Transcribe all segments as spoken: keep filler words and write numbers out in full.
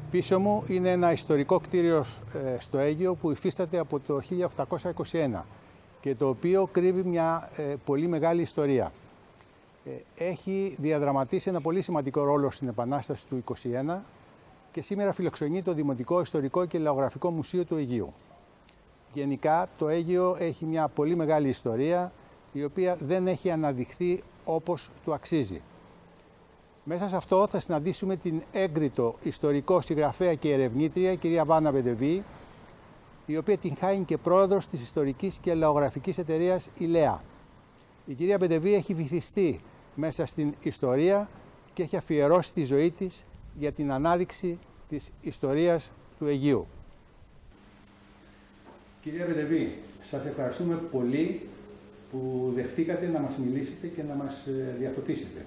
Πίσω μου είναι ένα ιστορικό κτίριο στο Αίγυο που υφίσταται από το χίλια οκτακόσια είκοσι ένα και το οποίο κρύβει μια ε, πολύ μεγάλη ιστορία. Ε, έχει διαδραματίσει ένα πολύ σημαντικό ρόλο στην Επανάσταση του είκοσι ένα και σήμερα φιλοξενεί το Δημοτικό Ιστορικό και Λαογραφικό Μουσείο του Αιγείου. Γενικά το Αίγυο έχει μια πολύ μεγάλη ιστορία η οποία δεν έχει αναδειχθεί όπως του αξίζει. Μέσα σε αυτό θα συναντήσουμε την έγκριτο ιστορικό συγγραφέα και ερευνήτρια κυρία Βάνα Μπεντεβή, η οποία την χάνει και πρόεδρος της ιστορικής και λαογραφικής εταιρείας ΙΛΕΑ. Η κυρία Μπεντεβή έχει βυθιστεί μέσα στην ιστορία και έχει αφιερώσει τη ζωή της για την ανάδειξη της ιστορίας του Αιγείου. Κυρία Μπεντεβή, σας ευχαριστούμε πολύ που δεχτήκατε να μας μιλήσετε και να μας διαφωτίσετε.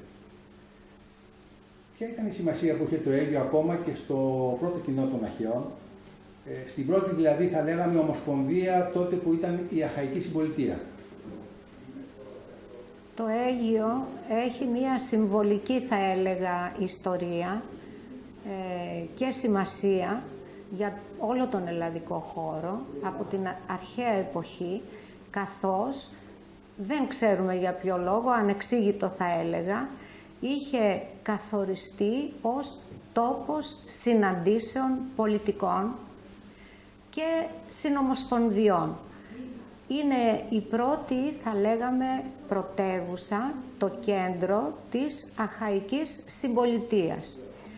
Ποια ήταν η σημασία που είχε το Αίγυο ακόμα και στο πρώτο κοινό των Αχαιών, ε, στην πρώτη δηλαδή θα λέγαμε ομοσπονδία τότε που ήταν η Αχαϊκή Συμπολιτεία? Το Αίγυο έχει μία συμβολική, θα έλεγα, ιστορία ε, και σημασία για όλο τον ελλαδικό χώρο από την αρχαία εποχή, καθώς δεν ξέρουμε για ποιο λόγο, ανεξήγητο θα έλεγα, είχε καθοριστεί ως τόπος συναντήσεων πολιτικών και συνομοσπονδιών. Είναι η πρώτη, θα λέγαμε, πρωτεύουσα, το κέντρο της Αχαϊκής Συμπολιτείας.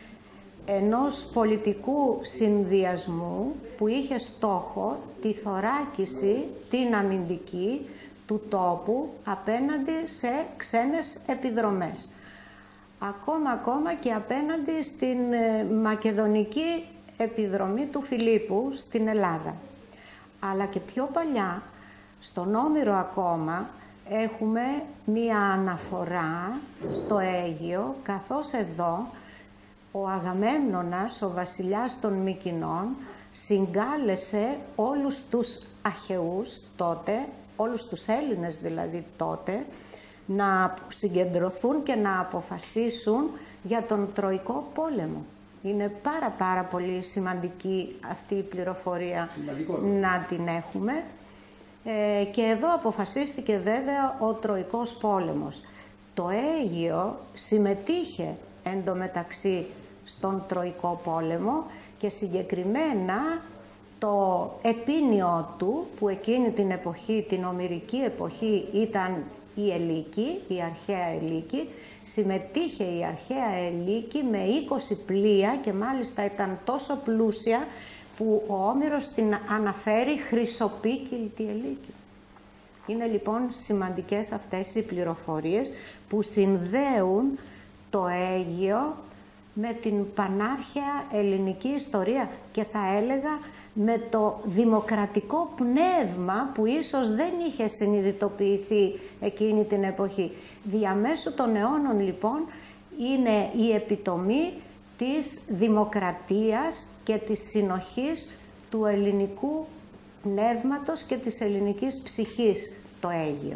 Ενός πολιτικού συνδυασμού που είχε στόχο τη θωράκιση, την αμυντική του τόπου απέναντι σε ξένες επιδρομές. Ακόμα, ακόμα και απέναντι στην μακεδονική επιδρομή του Φιλίππου στην Ελλάδα. Αλλά και πιο παλιά, στον Όμηρο ακόμα, έχουμε μία αναφορά στο Αίγυο, καθώς εδώ ο Αγαμέμνονας, ο βασιλιάς των Μυκηνών, συγκάλεσε όλους τους Αχαιούς τότε, όλους τους Έλληνες δηλαδή τότε, να συγκεντρωθούν και να αποφασίσουν για τον Τροϊκό Πόλεμο. Είναι πάρα πάρα πολύ σημαντική αυτή η πληροφορία να την έχουμε. Ε, και εδώ αποφασίστηκε βέβαια ο Τροϊκός Πόλεμος. Το Αίγυο συμμετείχε εντωμεταξύ στον Τροϊκό Πόλεμο και συγκεκριμένα το επίνιο του, που εκείνη την εποχή, την ομηρική εποχή, ήταν η Ελίκη, η αρχαία Ελίκη, συμμετείχε η αρχαία Ελίκη με είκοσι πλοία και μάλιστα ήταν τόσο πλούσια που ο Όμηρος την αναφέρει χρυσοπίκυλτη Ελίκη. Είναι λοιπόν σημαντικές αυτές οι πληροφορίες που συνδέουν το Αίγυο με την πανάρχαια ελληνική ιστορία και θα έλεγα με το δημοκρατικό πνεύμα που ίσως δεν είχε συνειδητοποιηθεί εκείνη την εποχή. Διαμέσου των αιώνων λοιπόν είναι η επιτομή της δημοκρατίας και της συνοχής του ελληνικού πνεύματος και της ελληνικής ψυχής το Αίγυο.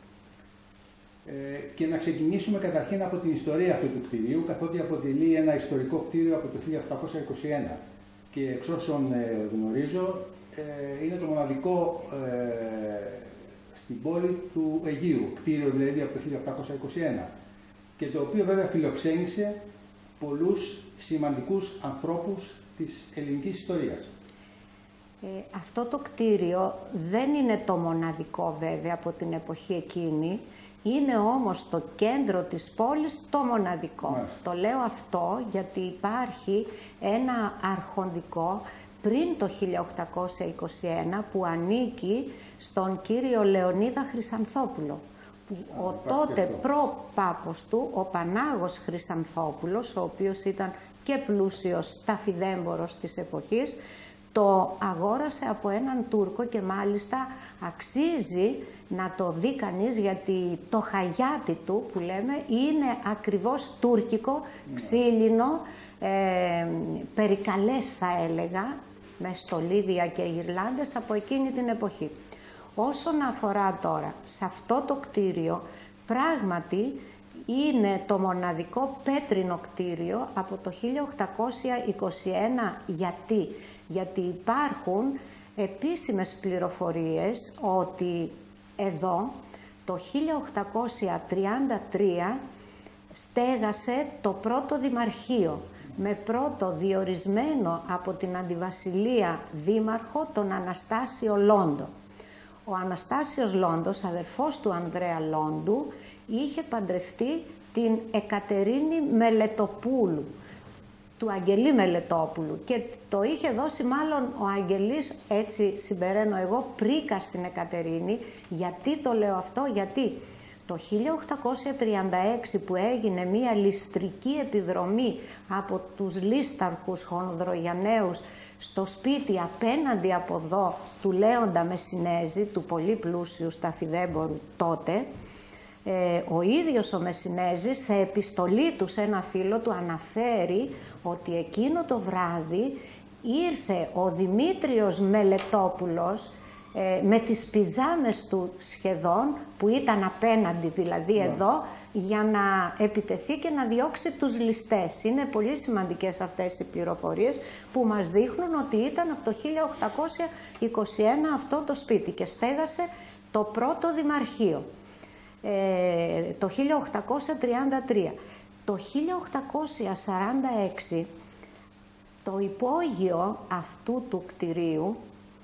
Ε, και να ξεκινήσουμε καταρχήν από την ιστορία αυτού του κτηρίου, καθότι αποτελεί ένα ιστορικό κτίριο από το χίλια οκτακόσια είκοσι ένα και εξ όσων ε, γνωρίζω ε, είναι το μοναδικό ε, στην πόλη του Αιγείου, κτίριο δηλαδή από το χίλια οκτακόσια είκοσι ένα, και το οποίο βέβαια φιλοξένησε πολλούς σημαντικούς ανθρώπους της ελληνικής ιστορίας. Ε, αυτό το κτίριο δεν είναι το μοναδικό βέβαια από την εποχή εκείνη, είναι όμως το κέντρο της πόλης το μοναδικό. Μάλιστα. Το λέω αυτό γιατί υπάρχει ένα αρχοντικό πριν το χίλια οκτακόσια είκοσι ένα που ανήκει στον κύριο Λεωνίδα Χρυσανθόπουλο. Ο Α, τότε προπάπος του, ο Πανάγος Χρυσανθόπουλος, ο οποίος ήταν και πλούσιος σταφιδέμπορος της εποχής, το αγόρασε από έναν Τούρκο και μάλιστα αξίζει να το δει κανείς γιατί το χαγιάτι του που λέμε είναι ακριβώς τουρκικό, ξύλινο, ε, περικαλές θα έλεγα, με στολίδια και γυρλάντες από εκείνη την εποχή. Όσον αφορά τώρα σε αυτό το κτίριο, πράγματι είναι το μοναδικό πέτρινο κτίριο από το χίλια οκτακόσια είκοσι ένα. Γιατί? Γιατί υπάρχουν επίσημες πληροφορίες ότι εδώ το χίλια οκτακόσια τριάντα τρία στέγασε το πρώτο δημαρχείο, με πρώτο διορισμένο από την Αντιβασιλεία δήμαρχο τον Αναστάσιο Λόντο. Ο Αναστάσιος Λόντος, αδερφός του Ανδρέα Λόντου, είχε παντρευτεί την Εκατερίνη Μελετοπούλου, του Αγγελή Μελετόπουλου, και το είχε δώσει μάλλον ο Αγγελής, έτσι συμπεραίνω εγώ, πρίκα στην Εκατερίνη. Γιατί το λέω αυτό? Γιατί το χίλια οκτακόσια τριάντα έξι, που έγινε μία ληστρική επιδρομή από τους λίσταρχους Χονδρογιανναίους στο σπίτι απέναντι από εδώ του Λέοντα Μεσσηνέζη, του πολύ πλούσιου σταφιδέμπορου τότε, ε, ο ίδιος ο Μεσσηνέζης σε επιστολή του σε ένα φίλο του αναφέρει ότι εκείνο το βράδυ ήρθε ο Δημήτριος Μελετόπουλος ε, με τις πιτζάμες του σχεδόν, που ήταν απέναντι δηλαδή yeah. εδώ, για να επιτεθεί και να διώξει τους ληστές. Είναι πολύ σημαντικές αυτές οι πληροφορίες που μας δείχνουν ότι ήταν από το χίλια οκτακόσια είκοσι ένα αυτό το σπίτι και στέγασε το πρώτο δημαρχείο, ε, το χίλια οκτακόσια τριάντα τρία. Το χίλια οκτακόσια σαράντα έξι το υπόγειο αυτού του κτηρίου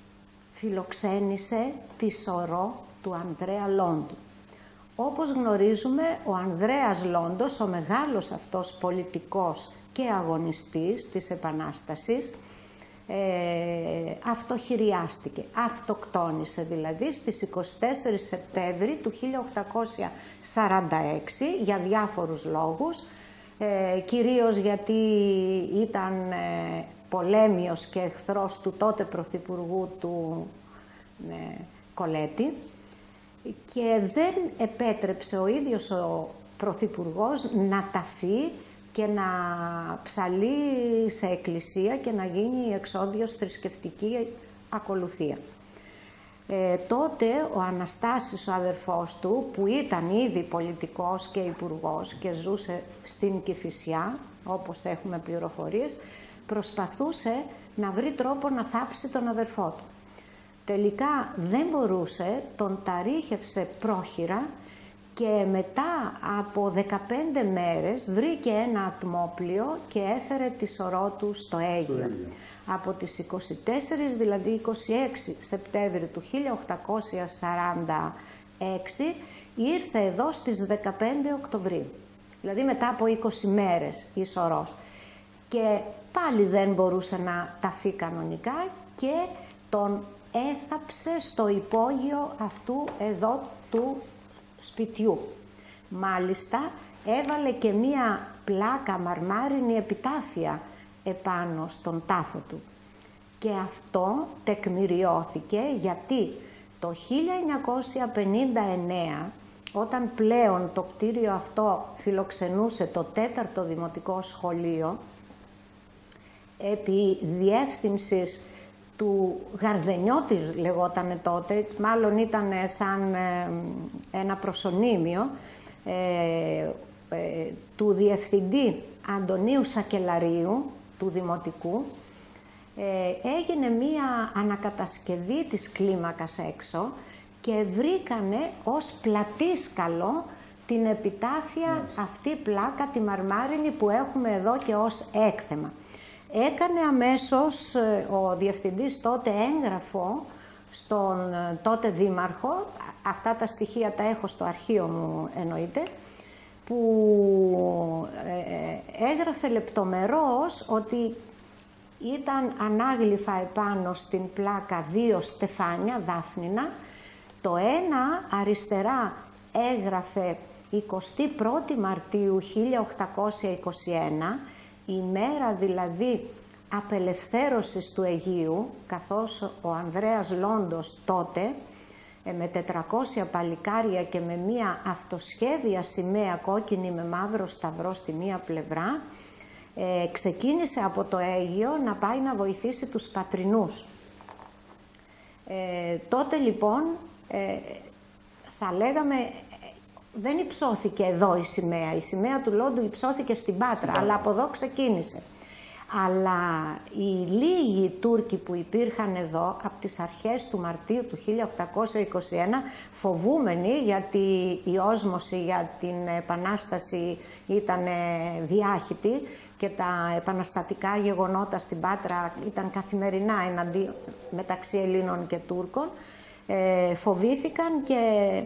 φιλοξένησε τη σωρό του Ανδρέα Λόντου. Όπως γνωρίζουμε, ο Ανδρέας Λόντος, ο μεγάλος αυτός πολιτικός και αγωνιστής της Επανάστασης, ε, αυτοχειριάστηκε, αυτοκτόνησε δηλαδή στις εικοστή τέταρτη Σεπτέμβρη του χίλια οκτακόσια σαράντα έξι για διάφορους λόγους, ε, κυρίως γιατί ήταν ε, πολέμιος και εχθρός του τότε Πρωθυπουργού του ε, Κολέτη, και δεν επέτρεψε ο ίδιος ο Πρωθυπουργός να ταφεί και να ψαλεί σε εκκλησία και να γίνει εξόδιος θρησκευτική ακολουθία. Ε, τότε ο Αναστάσης, ο αδερφός του, που ήταν ήδη πολιτικός και υπουργός και ζούσε στην Κηφισιά, όπως έχουμε πληροφορίες, προσπαθούσε να βρει τρόπο να θάψει τον αδερφό του. Τελικά δεν μπορούσε, τον ταρίχευσε πρόχειρα και μετά από δεκαπέντε μέρες βρήκε ένα ατμόπλιο και έφερε τη σωρό του στο Αίγυο. Από τις εικοστή τέταρτη, δηλαδή εικοστή έκτη Σεπτέμβρη του χίλια οκτακόσια σαράντα έξι, ήρθε εδώ στις δεκαπέντε Οκτωβρίου. Δηλαδή μετά από είκοσι μέρες η σωρός. Και πάλι δεν μπορούσε να ταφεί κανονικά και τον έθαψε στο υπόγειο αυτού εδώ του σπιτιού. Μάλιστα έβαλε και μία πλάκα μαρμάρινη επιτάφια επάνω στον τάφο του. Και αυτό τεκμηριώθηκε γιατί το χίλια εννιακόσια πενήντα εννέα, όταν πλέον το κτίριο αυτό φιλοξενούσε το τέταρτο δημοτικό σχολείο, επί διεύθυνσης του Γαρδενιώτη λεγότανε τότε, μάλλον ήταν σαν ε, ένα προσωνύμιο ε, ε, του διευθυντή Αντωνίου Σακελαρίου, του Δημοτικού, ε, έγινε μία ανακατασκευή της κλίμακας έξω και βρήκανε ως πλατήσκαλο την επιτάφια yes. αυτή πλάκα, τη μαρμάρινη που έχουμε εδώ και ως έκθεμα. Έκανε αμέσως ο διευθυντής τότε έγγραφο στον τότε δήμαρχο, αυτά τα στοιχεία τα έχω στο αρχείο μου εννοείται, που έγραφε λεπτομερώς ότι ήταν ανάγλυφα επάνω στην πλάκα δύο στεφάνια δάφνινα, το ένα αριστερά έγραφε εικοστή πρώτη Μαρτίου χίλια οκτακόσια είκοσι ένα, η μέρα δηλαδή απελευθέρωσης του Αιγείου, καθώς ο Ανδρέας Λόντος τότε με τετρακόσια παλικάρια και με μία αυτοσχέδια σημαία κόκκινη με μαύρο σταυρό στη μία πλευρά, ε, ξεκίνησε από το Αίγειο να πάει να βοηθήσει τους πατρινούς. Ε, τότε λοιπόν ε, θα λέγαμε δεν υψώθηκε εδώ η σημαία. Η σημαία του Λόντου υψώθηκε στην Πάτρα, αλλά από εδώ ξεκίνησε. Αλλά οι λίγοι Τούρκοι που υπήρχαν εδώ από τις αρχές του Μαρτίου του χίλια οκτακόσια είκοσι ένα, φοβούμενοι γιατί η όσμωση για την Επανάσταση ήταν διάχυτη και τα επαναστατικά γεγονότα στην Πάτρα ήταν καθημερινά εναντί, μεταξύ Ελλήνων και Τούρκων, ε, φοβήθηκαν και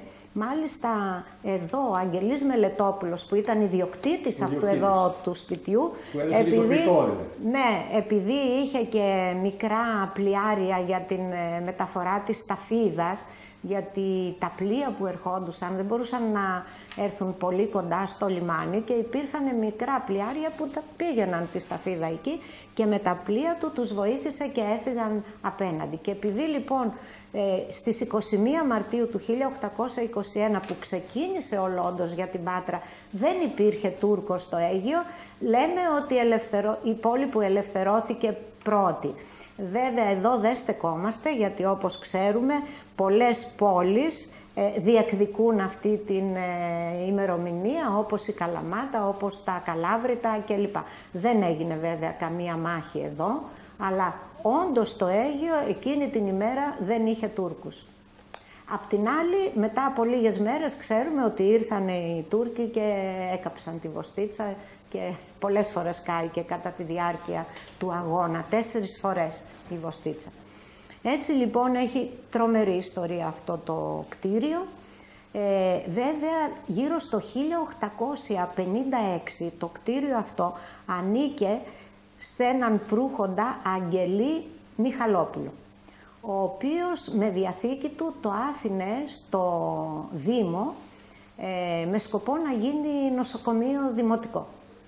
μάλιστα εδώ ο Αγγελής Μελετόπουλος, που ήταν ιδιοκτήτης αυτού εδώ του σπιτιού, επειδή, ναι, επειδή είχε και μικρά πλοιάρια για την μεταφορά της σταφίδας, γιατί τα πλοία που ερχόντουσαν δεν μπορούσαν να έρθουν πολύ κοντά στο λιμάνι και υπήρχαν μικρά πλοιάρια που τα πήγαιναν τη σταφίδα εκεί και με τα πλοία του τους βοήθησε και έφυγαν απέναντι. Και επειδή λοιπόν ε, στις είκοσι μία Μαρτίου του χίλια οκτακόσια είκοσι ένα που ξεκίνησε ο Λόντος για την Πάτρα δεν υπήρχε Τούρκος στο Αίγυο, λέμε ότι ελευθερω... η πόλη που ελευθερώθηκε πρώτη. Βέβαια εδώ δεν στεκόμαστε, γιατί όπως ξέρουμε πολλές πόλεις ε, διεκδικούν αυτή την ε, ημερομηνία, όπως η Καλαμάτα, όπως τα Καλάβρητα κλπ. Δεν έγινε βέβαια καμία μάχη εδώ, αλλά όντως το Αίγυο εκείνη την ημέρα δεν είχε Τούρκους. Απ' την άλλη, μετά από λίγες μέρες ξέρουμε ότι ήρθαν οι Τούρκοι και έκαψαν τη Βοστίτσα και πολλές φορές κάηκε κατά τη διάρκεια του αγώνα, τέσσερις φορές η Βοστίτσα. Έτσι λοιπόν έχει τρομερή ιστορία αυτό το κτίριο. Ε, βέβαια γύρω στο χίλια οκτακόσια πενήντα έξι το κτίριο αυτό ανήκε σε έναν προύχοντα Αγγελή Μιχαλόπουλο, ο οποίος με διαθήκη του το άφηνε στο Δήμο ε, με σκοπό να γίνει νοσοκομείο δημοτικό.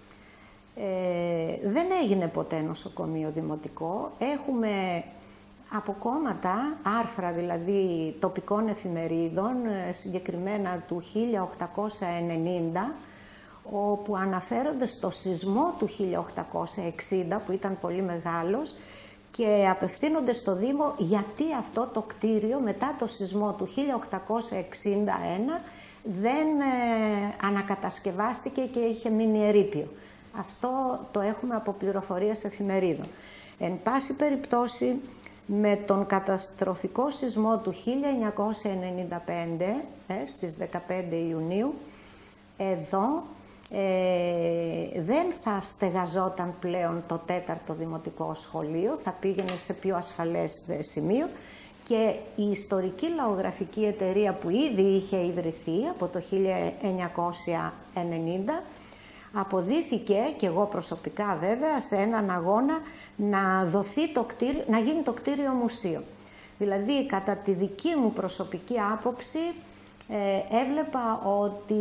Ε, δεν έγινε ποτέ νοσοκομείο δημοτικό. Έχουμε αποκόμματα, άρθρα δηλαδή τοπικών εφημερίδων, συγκεκριμένα του χίλια οκτακόσια ενενήντα, όπου αναφέρονται στο σεισμό του χίλια οκτακόσια εξήντα, που ήταν πολύ μεγάλος, και απευθύνονται στο Δήμο γιατί αυτό το κτίριο μετά το σεισμό του χίλια οκτακόσια εξήντα ένα δεν ε, ανακατασκευάστηκε και είχε μείνει ερείπιο. Αυτό το έχουμε από πληροφορίες εφημερίδων. Εν πάση περιπτώσει, με τον καταστροφικό σεισμό του χίλια εννιακόσια ενενήντα πέντε, ε, στις δεκαπέντε Ιουνίου, εδώ ε, δεν θα στεγαζόταν πλέον το τέταρτο δημοτικό σχολείο, θα πήγαινε σε πιο ασφαλές σημείο και η ιστορική λαογραφική εταιρεία που ήδη είχε ιδρυθεί από το χίλια εννιακόσια ενενήντα αποδίθηκε, και εγώ προσωπικά βέβαια, σε έναν αγώνα να, δοθεί το κτίριο, να γίνει το κτίριο μουσείο. Δηλαδή, κατά τη δική μου προσωπική άποψη, ε, έβλεπα ότι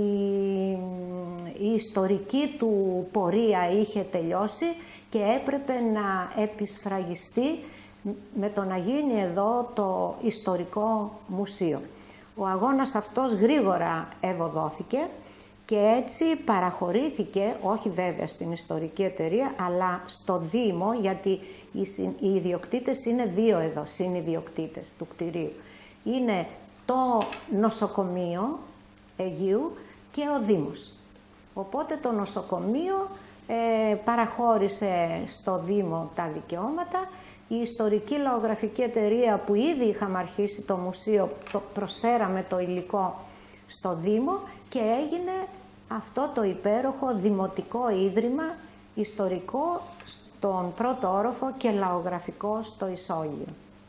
η ιστορική του πορεία είχε τελειώσει και έπρεπε να επισφραγιστεί με το να γίνει εδώ το ιστορικό μουσείο. Ο αγώνας αυτός γρήγορα ευωδόθηκε και έτσι παραχωρήθηκε, όχι βέβαια στην ιστορική εταιρεία, αλλά στο Δήμο, γιατί οι ιδιοκτήτες είναι δύο εδώ, συνιδιοκτήτες του κτηρίου. Είναι το νοσοκομείο Αιγείου και ο Δήμος. Οπότε το νοσοκομείο ε, παραχώρησε στο Δήμο τα δικαιώματα. Η ιστορική λαογραφική εταιρεία που ήδη είχαμε αρχίσει το μουσείο, το προσφέραμε το υλικό στο Δήμο και έγινε αυτό το υπέροχο δημοτικό ίδρυμα ιστορικό στον πρώτο όροφο και λαογραφικό στο Ισόγειο.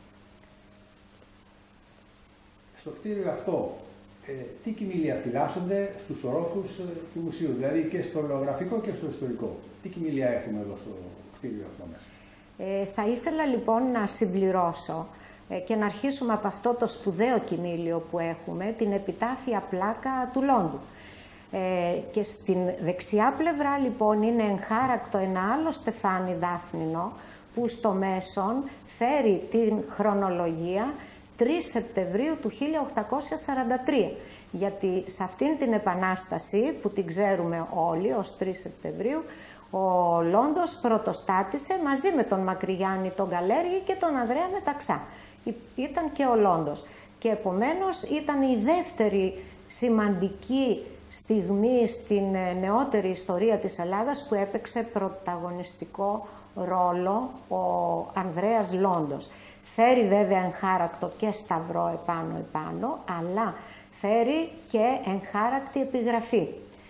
Στο κτίριο αυτό, ε, τι κοιμήλια φυλάσσονται στους ορόφους ε, του μουσείου, δηλαδή και στο λαογραφικό και στο ιστορικό? Τι κοιμήλια έχουμε εδώ στο κτίριο αυτό μέσα? Ε, θα ήθελα λοιπόν να συμπληρώσω ε, και να αρχίσουμε από αυτό το σπουδαίο κοιμήλιο που έχουμε, την επιτάφια πλάκα του Λόντου. Ε, και στην δεξιά πλευρά λοιπόν είναι εγχάρακτο ένα άλλο στεφάνι δάφνινο που στο μέσον φέρει την χρονολογία τρεις Σεπτεμβρίου του χίλια οκτακόσια σαράντα τρία. Γιατί σε αυτήν την επανάσταση που την ξέρουμε όλοι ως τρεις Σεπτεμβρίου, ο Λόντος πρωτοστάτησε μαζί με τον Μακρυγιάννη τον Καλέργη και τον Ανδρέα Μεταξά. Ήταν και ο Λόντος. Και επομένως ήταν η δεύτερη σημαντική στιγμή στην νεότερη ιστορία της Ελλάδας που έπαιξε πρωταγωνιστικό ρόλο ο Ανδρέας Λόντος. Φέρει βέβαια εγχάρακτο και σταυρό επάνω-επάνω, αλλά φέρει και εγχάρακτη επιγραφή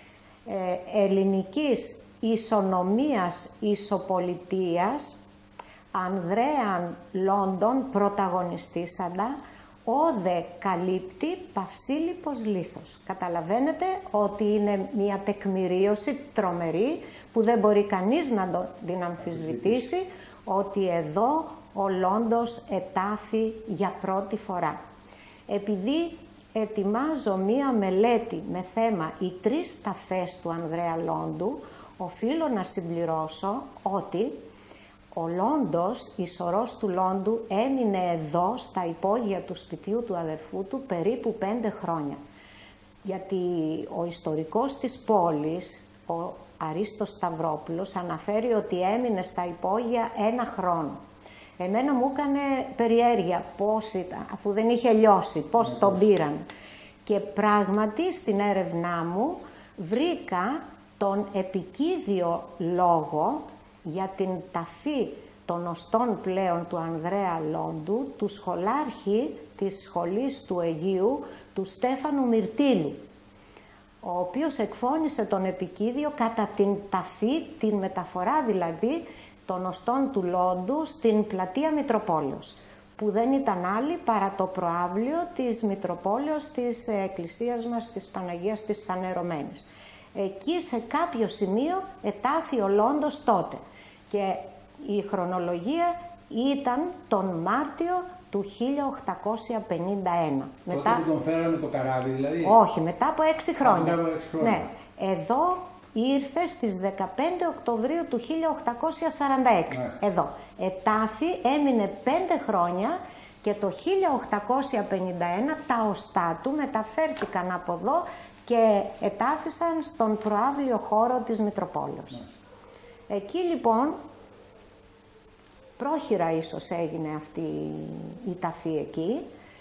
ε, ελληνικής ισονομίας ισοπολιτείας, Ανδρέαν Λόντων πρωταγωνιστήσαντα, όδε καλύπτει Παυσίλιππος λίθος. Καταλαβαίνετε ότι είναι μια τεκμηρίωση τρομερή που δεν μπορεί κανείς να την αμφισβητήσει, ότι εδώ ο Λόντος ετάφη για πρώτη φορά. Επειδή ετοιμάζω μία μελέτη με θέμα οι τρεις ταφές του Ανδρέα Λόντου, οφείλω να συμπληρώσω ότι ο Λόντος, η σωρός του Λόντου, έμεινε εδώ στα υπόγεια του σπιτιού του αδερφού του περίπου πέντε χρόνια. Γιατί ο ιστορικός της πόλης, ο Αρίστος Σταυρόπουλος, αναφέρει ότι έμεινε στα υπόγεια ένα χρόνο. Εμένα μου έκανε περιέργεια πώς ήταν, αφού δεν είχε λιώσει, πώς τον πήραν. Και πράγματι στην έρευνά μου βρήκα τον επικίδιο λόγο για την ταφή των οστών πλέον του Ανδρέα Λόντου, του σχολάρχη της σχολής του Αιγείου, του Στέφανου Μυρτήλου, ο οποίος εκφώνησε τον επικίδιο κατά την ταφή, την μεταφορά δηλαδή των οστών του Λόντου στην πλατεία Μητροπόλεως, που δεν ήταν άλλη παρά το προαύλιο της Μητροπόλεως της εκκλησίας μας, της Παναγίας της Φανερωμένης. Εκεί σε κάποιο σημείο ετάφη ο Λόντος τότε και η χρονολογία ήταν τον Μάρτιο του χίλια οκτακόσια πενήντα ένα. Τότε μετά... που τον φέραμε το καράβι δηλαδή? Όχι, μετά από έξι χρόνια. Μετά από έξι χρόνια. Ναι. Εδώ ήρθε στις δεκαπέντε Οκτωβρίου του χίλια οκτακόσια σαράντα έξι. Ναι. Εδώ. Ετάφη, έμεινε πέντε χρόνια και το χίλια οκτακόσια πενήντα ένα τα οστά του μεταφέρθηκαν από εδώ και ετάφησαν στον προαύλιο χώρο της Μητροπόλεως. Ναι. Εκεί λοιπόν, πρόχειρα ίσως έγινε αυτή η ταφή εκεί,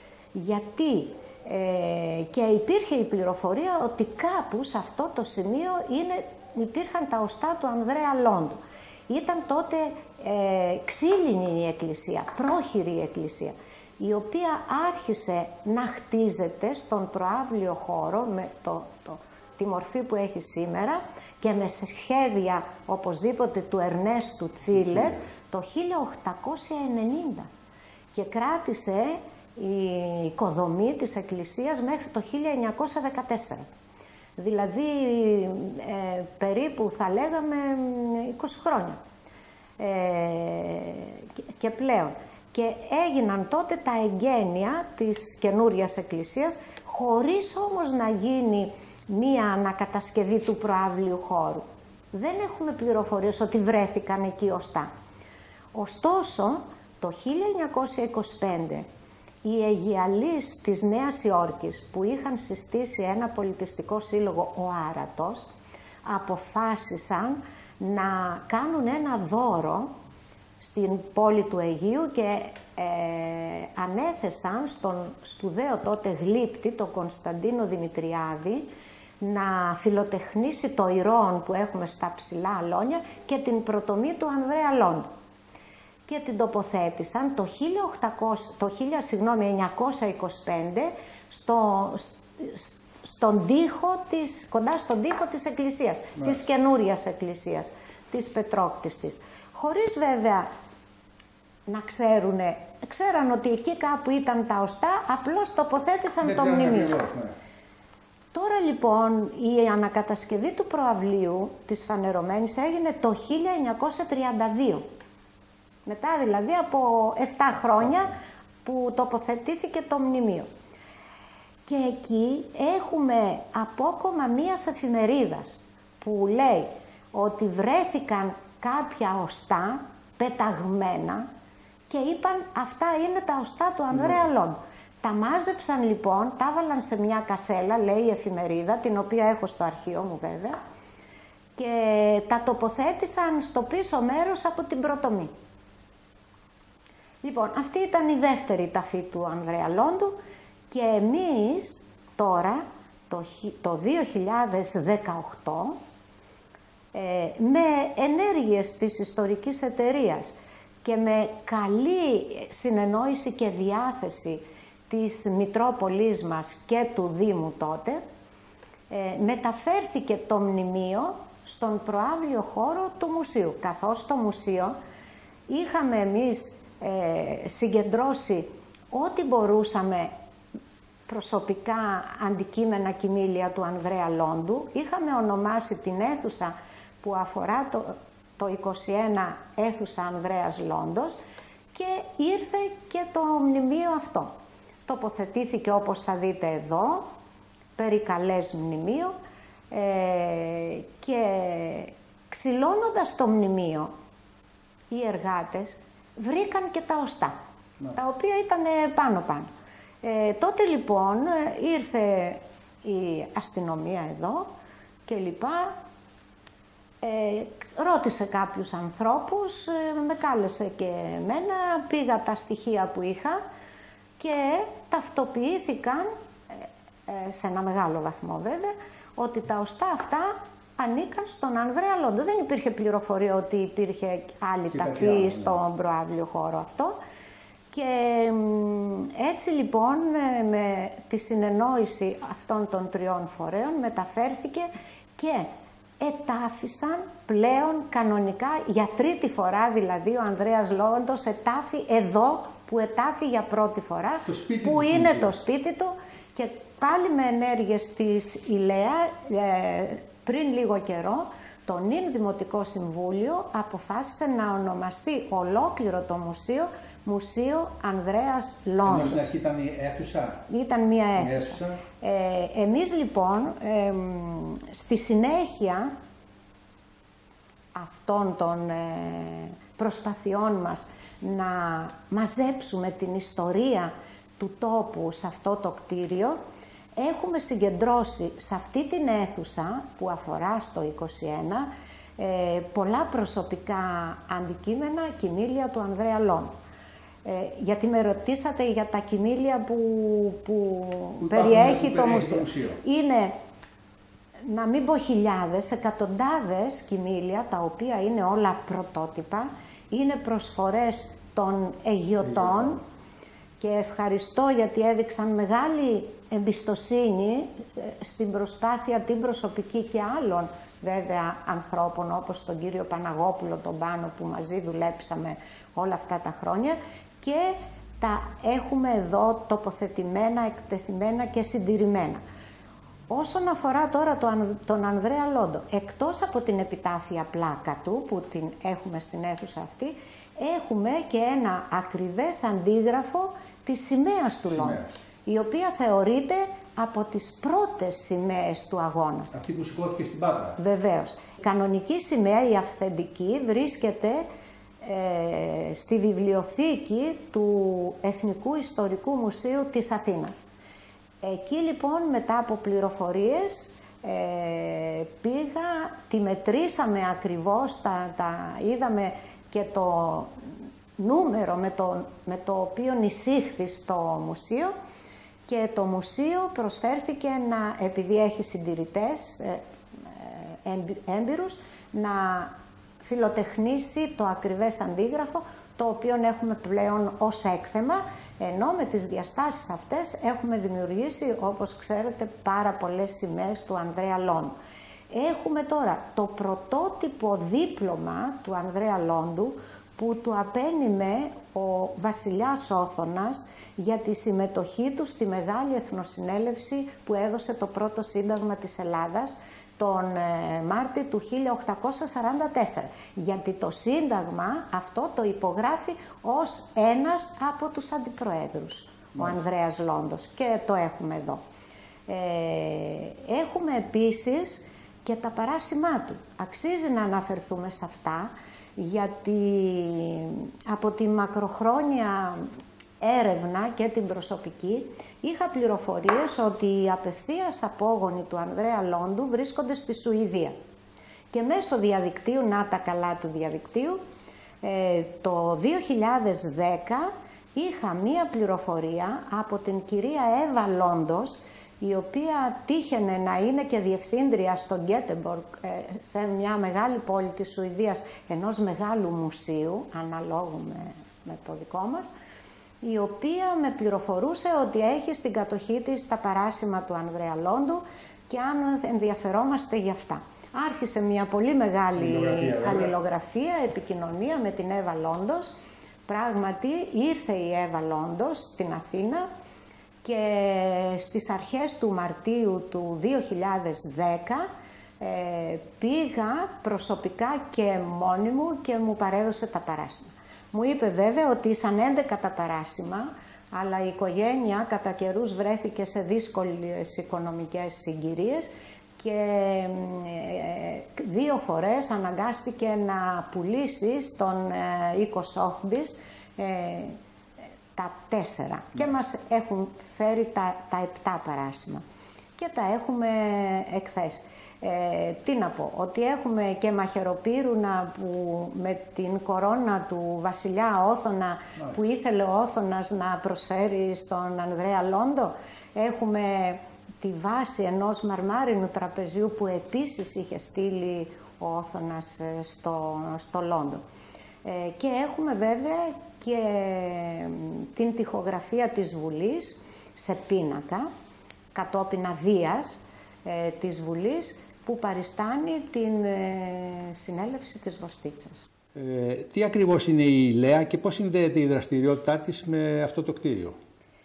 γιατί ε, και υπήρχε η πληροφορία ότι κάπου σε αυτό το σημείο είναι, υπήρχαν τα οστά του Ανδρέα Λόντου. Ήταν τότε ε, ξύλινη η εκκλησία, πρόχειρη η εκκλησία, η οποία άρχισε να χτίζεται στον προαύλιο χώρο με το, το, τη μορφή που έχει σήμερα και με σχέδια οπωσδήποτε του Ερνέστου Τσίλερ το χίλια οκτακόσια ενενήντα και κράτησε η οικοδομή της εκκλησίας μέχρι το χίλια εννιακόσια δεκατέσσερα. Δηλαδή ε, περίπου θα λέγαμε είκοσι χρόνια ε, και, και πλέον. Και έγιναν τότε τα εγγένεια της καινούριας εκκλησίας, χωρίς όμως να γίνει μία ανακατασκευή του προαύλιου χώρου. Δεν έχουμε πληροφορίες ότι βρέθηκαν εκεί οστά. Ωστόσο, το χίλια εννιακόσια είκοσι πέντε, οι Αιγιαλείς της Νέας Υόρκης, που είχαν συστήσει ένα πολιτιστικό σύλλογο, ο Άρατος, αποφάσισαν να κάνουν ένα δώρο στην πόλη του Αιγείου και ε, ανέθεσαν στον σπουδαίο τότε γλύπτη, τον Κωνσταντίνο Δημητριάδη, να φιλοτεχνήσει το ηρώον που έχουμε στα ψηλά αλόνια και την πρωτομή του Ανδρέα Λόντου. Και την τοποθέτησαν το, χίλια οκτακόσια, το χίλια εννιακόσια είκοσι πέντε στο, στον τοίχο της, κοντά στον τοίχο της εκκλησίας, ναι. της καινούριας εκκλησίας, της Πετρόκτιστης. Χωρίς βέβαια να ξέρουνε, ξέραν ότι εκεί κάπου ήταν τα οστά, απλώς τοποθέτησαν δεν το μνημείο. Ναι. Τώρα λοιπόν η ανακατασκευή του προαυλίου της Φανερωμένης έγινε το χίλια εννιακόσια τριάντα δύο. Μετά δηλαδή από επτά χρόνια που τοποθετήθηκε το μνημείο. Και εκεί έχουμε απόκομα μίας εφημερίδας που λέει ότι βρέθηκαν κάποια οστά πεταγμένα και είπαν αυτά είναι τα οστά του Ανδρέα Λόντου. Τα μάζεψαν λοιπόν, τα έβαλαν σε μια κασέλα, λέει η εφημερίδα, την οποία έχω στο αρχείο μου βέβαια, και τα τοποθέτησαν στο πίσω μέρος από την πρωτομή. Λοιπόν, αυτή ήταν η δεύτερη ταφή του Ανδρέα Λόντου και εμείς τώρα, το δύο χιλιάδες δεκαοκτώ ε, με ενέργειες της ιστορικής εταιρείας και με καλή συνεννόηση και διάθεση της Μητρόπολης μας και του Δήμου τότε, ε, μεταφέρθηκε το μνημείο στον προαύλιο χώρο του μουσείου, καθώς το μουσείο είχαμε εμείς ε, συγκεντρώσει ό,τι μπορούσαμε προσωπικά αντικείμενα κοιμήλια του Ανδρέα Λόντου. Είχαμε ονομάσει την αίθουσα που αφορά το, το είκοσι ένα αίθουσα Ανδρέας Λόντος και ήρθε και το μνημείο αυτό. Τοποθετήθηκε, όπως θα δείτε εδώ, περικαλές μνημείο, ε, και ξυλώνοντας το μνημείο οι εργάτες βρήκαν και τα οστά, ναι, τα οποία ήταν πάνω-πάνω. Ε, τότε λοιπόν ήρθε η αστυνομία εδώ και λοιπά, ε, ρώτησε κάποιους ανθρώπους, ε, με κάλεσε και εμένα, πήγα τα στοιχεία που είχα και ταυτοποιήθηκαν, ε, ε, σε ένα μεγάλο βαθμό βέβαια, ότι τα οστά αυτά ανήκαν στον Ανδρέα Λόντο. Δεν υπήρχε πληροφορία ότι υπήρχε άλλη και ταφή στον προαύλιο χώρο αυτό. Και έτσι λοιπόν με τη συνεννόηση αυτών των τριών φορέων μεταφέρθηκε και ετάφησαν πλέον κανονικά, για τρίτη φορά δηλαδή, ο Ανδρέας Λόντος ετάφη εδώ που ετάφη για πρώτη φορά, που είναι το σπίτι του, και πάλι με ενέργειες της ΙΛΕΑ, ε, πριν λίγο καιρό, το νυν Δημοτικό Συμβούλιο αποφάσισε να ονομαστεί ολόκληρο το μουσείο Μουσείο Ανδρέας Λόντος. Ενώ στην αρχή ήταν η αίθουσα. Ήταν μία αίθουσα. Ε, εμείς λοιπόν, ε, στη συνέχεια αυτών των ε, προσπαθειών μας να μαζέψουμε την ιστορία του τόπου σε αυτό το κτίριο, έχουμε συγκεντρώσει σε αυτή την αίθουσα που αφορά στο είκοσι ένα ε, πολλά προσωπικά αντικείμενα, κοιμήλια του Ανδρέα Λόντου. Ε, γιατί με ρωτήσατε για τα κοιμήλια που, που, που περιέχει το μουσείο. μουσείο. Είναι, να μην πω χιλιάδες, εκατοντάδες κοιμήλια, τα οποία είναι όλα πρωτότυπα, είναι προσφορές των Αιγιωτών και ευχαριστώ γιατί έδειξαν μεγάλη εμπιστοσύνη στην προσπάθεια την προσωπική και άλλων βέβαια ανθρώπων, όπως τον κύριο Παναγόπουλο, τον Πάνο, που μαζί δουλέψαμε όλα αυτά τα χρόνια, και τα έχουμε εδώ τοποθετημένα, εκτεθειμένα και συντηρημένα. Όσον αφορά τώρα τον Ανδρέα Λόντο, εκτός από την επιτάφια πλάκα του που την έχουμε στην αίθουσα αυτή, έχουμε και ένα ακριβές αντίγραφο της σημαίας του Λόντου, η οποία θεωρείται από τις πρώτες σημαίες του αγώνα. Αυτή που σηκώθηκε στην Πάτρα. Βεβαίως. Η κανονική σημαία, η αυθεντική, βρίσκεται ε, στη βιβλιοθήκη του Εθνικού Ιστορικού Μουσείου της Αθήνας. Εκεί λοιπόν, μετά από πληροφορίες, ε, πήγα, τη μετρήσαμε ακριβώς, τα, τα είδαμε και το νούμερο με το, με το οποίο εισήχθη στο μουσείο, και το μουσείο προσφέρθηκε να, επειδή έχει συντηρητές ε, ε, έμπειρους, να φιλοτεχνήσει το ακριβές αντίγραφο, το οποίο έχουμε πλέον ως έκθεμα, ενώ με τις διαστάσεις αυτές έχουμε δημιουργήσει, όπως ξέρετε, πάρα πολλές σημαίες του Ανδρέα Λόντου. Έχουμε τώρα το πρωτότυπο δίπλωμα του Ανδρέα Λόντου, που του απένιμε ο βασιλιάς Όθωνας για τη συμμετοχή του στη Μεγάλη Εθνοσυνέλευση που έδωσε το πρώτο Σύνταγμα της Ελλάδας τον Μάρτιο του χίλια οκτακόσια σαράντα τέσσερα. Γιατί το Σύνταγμα αυτό το υπογράφει ως ένας από τους αντιπροέδρους, ο Ανδρέας Λόντος, και το έχουμε εδώ. Ε, έχουμε επίσης και τα παράσημά του. Αξίζει να αναφερθούμε σε αυτά, γιατί από τη μακροχρόνια έρευνα και την προσωπική είχα πληροφορίες ότι οι απευθείας απόγονοι του Ανδρέα Λόντου βρίσκονται στη Σουηδία. Και μέσω διαδικτύου, να τα καλά του διαδικτύου, ε, το δύο χιλιάδες δέκα είχα μία πληροφορία από την κυρία Εύα Λόντος, η οποία τύχαινε να είναι και διευθύντρια στο Γκέτεμποργκ, σε μια μεγάλη πόλη της Σουηδίας, ενός μεγάλου μουσείου, αναλόγου με, με το δικό μας, η οποία με πληροφορούσε ότι έχει στην κατοχή της τα παράσημα του Ανδρέα Λόντου και αν ενδιαφερόμαστε γι' αυτά. Άρχισε μια πολύ μεγάλη αλληλογραφία, αλληλογραφία επικοινωνία με την Εύα Λόντος. Πράγματι ήρθε η Εύα Λόντος στην Αθήνα και στις αρχές του Μαρτίου του δύο χιλιάδες δέκα ε, πήγα προσωπικά και μόνη μου και μου παρέδωσε τα παράσημα. Μου είπε βέβαια ότι ήσαν έντεκα τα παράσημα, αλλά η οικογένεια κατά καιρούς βρέθηκε σε δύσκολες οικονομικές συγκυρίες και δύο φορές αναγκάστηκε να πουλήσει στον οίκο Σόθμπις ε, τα τέσσερα. Mm. Και μας έχουν φέρει τα, τα επτά παράσημα και τα έχουμε εκθέσει. Ε, τι να πω, ότι έχουμε και μαχαιροπύρουνα που με την κορώνα του βασιλιά Όθωνα mm. που ήθελε ο Όθωνας να προσφέρει στον Ανδρέα Λόντο. Έχουμε τη βάση ενός μαρμάρινου τραπεζιού που επίσης είχε στείλει ο Όθωνας στο, στο Λόντο. Ε, και έχουμε βέβαια και την τοιχογραφία της Βουλής σε πίνακα, κατόπιν αδείας ε, της Βουλής, που παριστάνει την ε, συνέλευση της Βοστίτσας. Ε, τι ακριβώς είναι η ΛΕΑ και πώς συνδέεται η δραστηριότητά της με αυτό το κτίριο?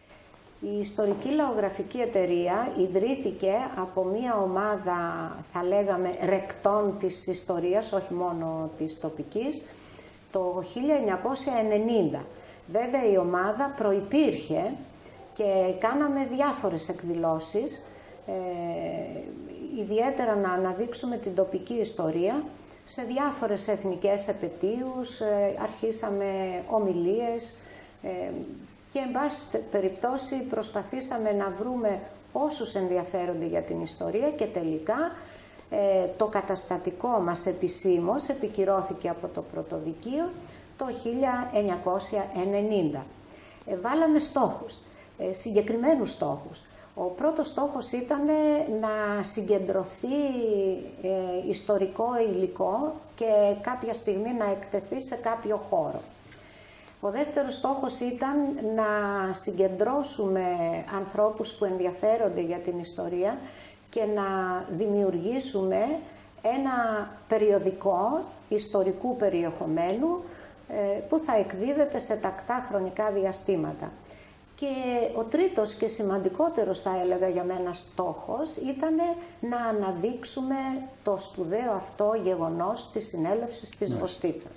Η Ιστορική Λαογραφική Εταιρεία ιδρύθηκε από μια ομάδα, θα λέγαμε, ρεκτών της ιστορίας, όχι μόνο της τοπικής, το χίλια εννιακόσια ενενήντα. Βέβαια η ομάδα προϋπήρχε και κάναμε διάφορες εκδηλώσεις, ε, ιδιαίτερα να αναδείξουμε την τοπική ιστορία σε διάφορες εθνικές επετείους, ε, αρχίσαμε ομιλίες, ε, και εν πάση περιπτώσει προσπαθήσαμε να βρούμε όσους ενδιαφέρονται για την ιστορία και τελικά ε, το καταστατικό μας επισήμως επικυρώθηκε από το Πρωτοδικείο το χίλια εννιακόσια ενενήντα. Ε, βάλαμε στόχους, ε, συγκεκριμένους στόχους. Ο πρώτος στόχος ήταν να συγκεντρωθεί ε, ιστορικό υλικό και κάποια στιγμή να εκτεθεί σε κάποιο χώρο. Ο δεύτερος στόχος ήταν να συγκεντρώσουμε ανθρώπους που ενδιαφέρονται για την ιστορία και να δημιουργήσουμε ένα περιοδικό ιστορικού περιεχομένου που θα εκδίδεται σε τακτά χρονικά διαστήματα. Και ο τρίτος και σημαντικότερος, θα έλεγα για μένα, στόχος ήταν να αναδείξουμε το σπουδαίο αυτό γεγονός της συνέλευσης της ναι. Βοστίτσας.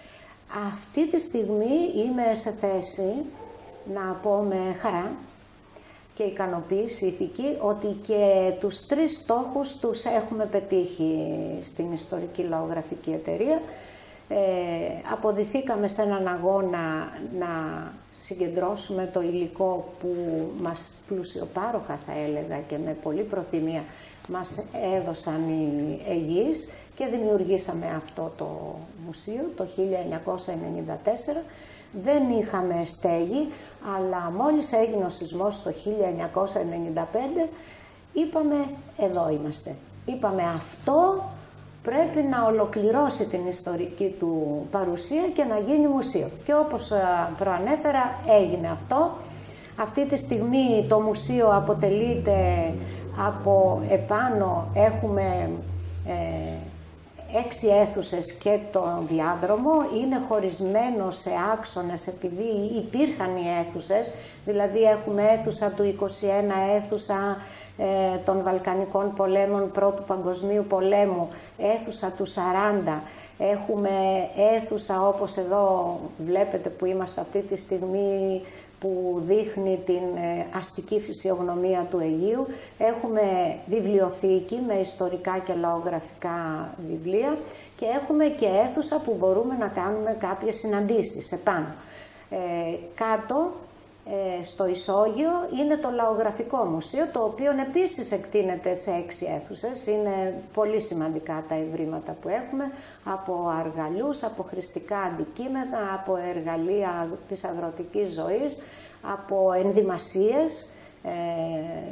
Αυτή τη στιγμή είμαι σε θέση να πω με χαρά και ικανοποίηση ηθική ότι και τους τρεις στόχους τους έχουμε πετύχει στην Ιστορική Λαογραφική Εταιρεία. Ε, αποδηθήκαμε σε έναν αγώνα να συγκεντρώσουμε το υλικό που μας πλουσιοπάροχα, θα έλεγα, και με πολύ προθυμία μας έδωσαν οι Αιγείς και δημιουργήσαμε αυτό το μουσείο το χίλια εννιακόσια ενενήντα τέσσερα. Δεν είχαμε στέγη, αλλά μόλις έγινε ο σεισμός το χίλια εννιακόσια ενενήντα πέντε, είπαμε εδώ είμαστε. Είπαμε αυτό πρέπει να ολοκληρώσει την ιστορική του παρουσία και να γίνει μουσείο. Και όπως προανέφερα έγινε αυτό. Αυτή τη στιγμή το μουσείο αποτελείται από επάνω, έχουμε ε, έξι αίθουσες και τον διάδρομο, είναι χωρισμένο σε άξονες επειδή υπήρχαν οι αίθουσες, δηλαδή έχουμε αίθουσα του είκοσι ένα, αίθουσα ε, των Βαλκανικών πολέμων Πρώτου Παγκοσμίου Πολέμου, αίθουσα του σαράντα, έχουμε αίθουσα όπως εδώ βλέπετε που είμαστε αυτή τη στιγμή, που δείχνει την αστική φυσιογνωμία του Αιγείου. Έχουμε βιβλιοθήκη με ιστορικά και λαογραφικά βιβλία και έχουμε και αίθουσα που μπορούμε να κάνουμε κάποιες συναντήσεις επάνω. Ε, κάτω, ε, στο ισόγειο, είναι το Λαογραφικό Μουσείο, το οποίο επίσης εκτείνεται σε έξι αίθουσες. Είναι πολύ σημαντικά τα ευρήματα που έχουμε, από αργαλιούς, από χρηστικά αντικείμενα, από εργαλεία της αγροτικής ζωής, από ενδυμασίες ε,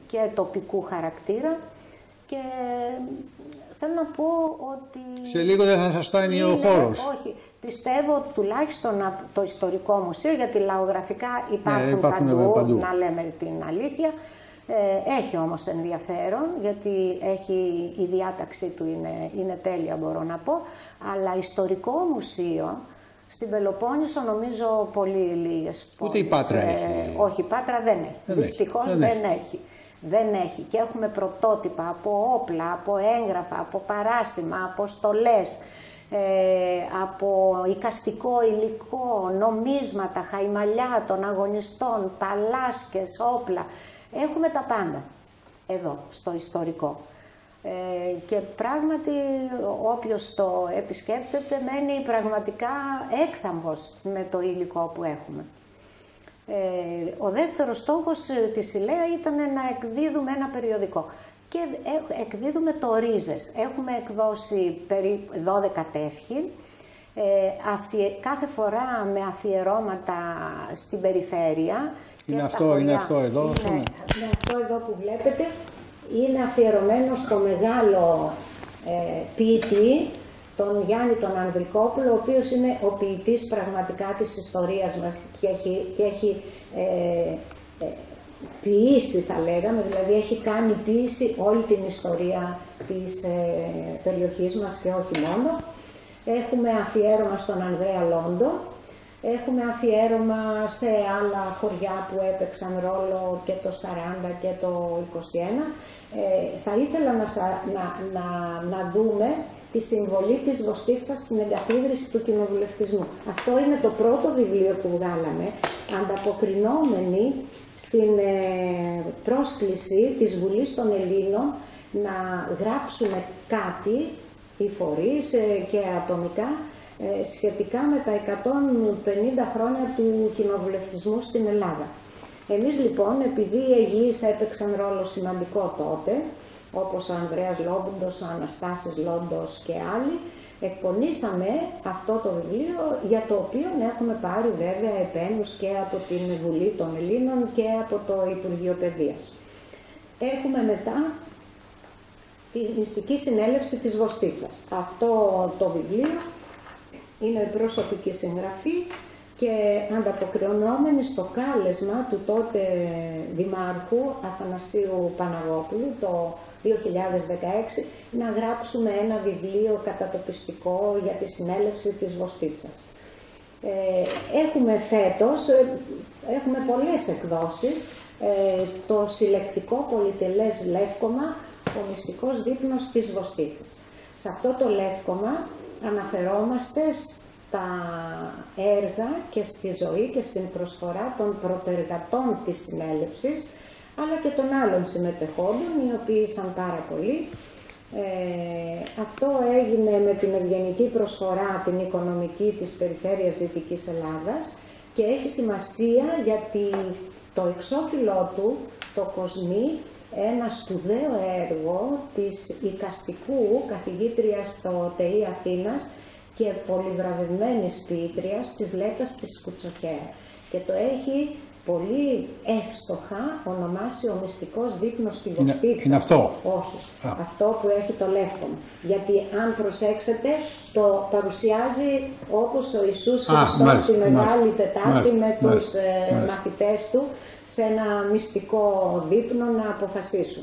και τοπικού χαρακτήρα. Και θέλω να πω ότι... Σε λίγο δεν θα σας φτάνει είναι, ο χώρος. Όχι. Πιστεύω τουλάχιστον το ιστορικό μουσείο, γιατί λαογραφικά υπάρχουν, ναι, υπάρχουν παντού, παντού, να λέμε την αλήθεια. Ε, έχει όμως ενδιαφέρον, γιατί έχει, η διάταξή του είναι, είναι τέλεια, μπορώ να πω. Αλλά ιστορικό μουσείο, στην Πελοπόννησο νομίζω πολύ λίγες πόλεις. Ούτε η Πάτρα ε, έχει. Όχι, η Πάτρα δεν έχει. Δεν Δυστυχώς έχει. δεν, δεν έχει. έχει. Δεν έχει. Και έχουμε πρωτότυπα από όπλα, από έγγραφα, από παράσημα, από στολές, ε, από εικαστικό υλικό, νομίσματα, χαϊμαλιά των αγωνιστών, παλάσκες, όπλα. Έχουμε τα πάντα εδώ, στο ιστορικό. Ε, και πράγματι όποιος το επισκέπτεται μένει πραγματικά έκθαμβος με το υλικό που έχουμε. Ε, ο δεύτερος στόχος της ΙΛΕΑ ήταν να εκδίδουμε ένα περιοδικό και εκδίδουμε το Ρίζες. Έχουμε εκδώσει περίπου δώδεκα τεύχη, ε, αφιε... κάθε φορά με αφιερώματα στην περιφέρεια. Είναι αυτό, είναι αυτό εδώ. Είναι, είναι αυτό εδώ που βλέπετε. Είναι αφιερωμένο στο μεγάλο ε, ποιητή, τον Γιάννη τον Ανδρικόπουλο, ο οποίος είναι ο ποιητής πραγματικά της ιστορίας μας και έχει, και έχει ε, ε, ποιήσει, θα λέγαμε, δηλαδή έχει κάνει ποιήσει όλη την ιστορία της ε, περιοχής μας και όχι μόνο. Έχουμε αφιέρωμα στον Ανδρέα Λόντο, έχουμε αφιέρωμα σε άλλα χωριά που έπαιξαν ρόλο και το σαράντα και το είκοσι ένα. Ε, θα ήθελα να, να, να, να δούμε τη συμβολή της Βοστίτσας στην εγκαθίδρυση του κοινοβουλευτισμού. Αυτό είναι το πρώτο βιβλίο που βγάλαμε, ανταποκρινόμενοι στην ε, πρόσκληση της Βουλής των Ελλήνων να γράψουμε κάτι, οι φορείς ε, και ατομικά, ε, σχετικά με τα εκατόν πενήντα χρόνια του κοινοβουλευτισμού στην Ελλάδα. Εμείς λοιπόν, επειδή οι Αιγείς έπαιξαν ρόλο σημαντικό τότε, όπως ο Ανδρέας Λόντος, ο Αναστάσης Λόντος και άλλοι, εκπονήσαμε αυτό το βιβλίο, για το οποίο έχουμε πάρει βέβαια επένους και από την Βουλή των Ελλήνων και από το Υπουργείο Παιδείας. Έχουμε μετά τη μυστική συνέλευση της Βοστίτσας. Αυτό το βιβλίο είναι η προσωπική συγγραφή και ανταποκρινόμενη στο κάλεσμα του τότε Δημάρχου Αθανασίου Παναγόπουλου το δύο χιλιάδες δεκαέξι να γράψουμε ένα βιβλίο κατατοπιστικό για τη συνέλευση της Βοστίτσας. Ε, έχουμε φέτος, έχουμε πολλές εκδόσεις, ε, το συλλεκτικό πολυτελές λεύκομα «Ο μυστικός δείπνος της Βοστίτσας». Σε αυτό το λεύκομα αναφερόμαστε τα έργα και στη ζωή και στην προσφορά των πρωτεργατών της συνέλευσης, αλλά και των άλλων συμμετεχόντων, οι οποίοι ήσαν πάρα πολλοί. Ε, αυτό έγινε με την ευγενική προσφορά, την οικονομική της περιφέρειας Δυτικής Ελλάδας και έχει σημασία γιατί το εξώφυλλό του, το κοσμεί, ένα σπουδαίο έργο της εικαστικού καθηγήτριας στο ΤΕΙ Αθήνας και πολυβραβευμένης ποιήτριας της Λέκας της Κουτσοχέρα. Και το έχει πολύ εύστοχα ονομάσει ο μυστικός δείπνος στη Βοστίτσα. Είναι, είναι αυτό. Όχι. Α. Αυτό που έχει το λεύκομα. Γιατί αν προσέξετε, το παρουσιάζει όπως ο Ιησούς Χριστός στη Μεγάλη Τετάρτη με μάλιστα, τους ε, μαθητές του σε ένα μυστικό δείπνο να αποφασίσουν.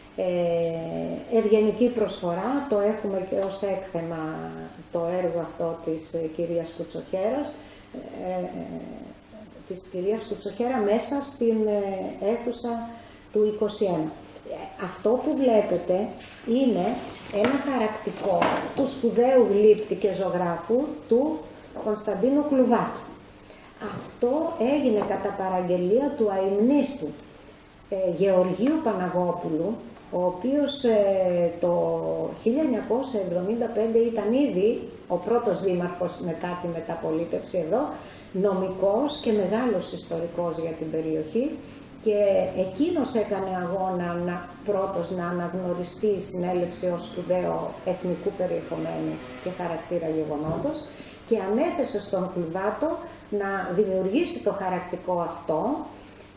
Ε, ευγενική προσφορά, το έχουμε και ως έκθεμα το έργο αυτό της ε, κυρίας Κουτσοχέρας, ε, ε, της κυρίας Κουτσοχέρα μέσα στην ε, αίθουσα του είκοσι ένα. Αυτό που βλέπετε είναι ένα χαρακτικό του σπουδαίου γλύπτη και ζωγράφου του Κωνσταντίνου Κλουβάτου. Αυτό έγινε κατά παραγγελία του αειμνίστου ε, Γεωργίου Παναγόπουλου, ο οποίος ε, το χίλια εννιακόσια εβδομήντα πέντε ήταν ήδη ο πρώτος δήμαρχος μετά τη μεταπολίτευση εδώ, νομικός και μεγάλος ιστορικός για την περιοχή και εκείνος έκανε αγώνα να, πρώτος να αναγνωριστεί η συνέλευση ως σπουδαίο εθνικού περιεχομένου και χαρακτήρα γεγονότος και ανέθεσε στον Κλουβάτο να δημιουργήσει το χαρακτικό αυτό,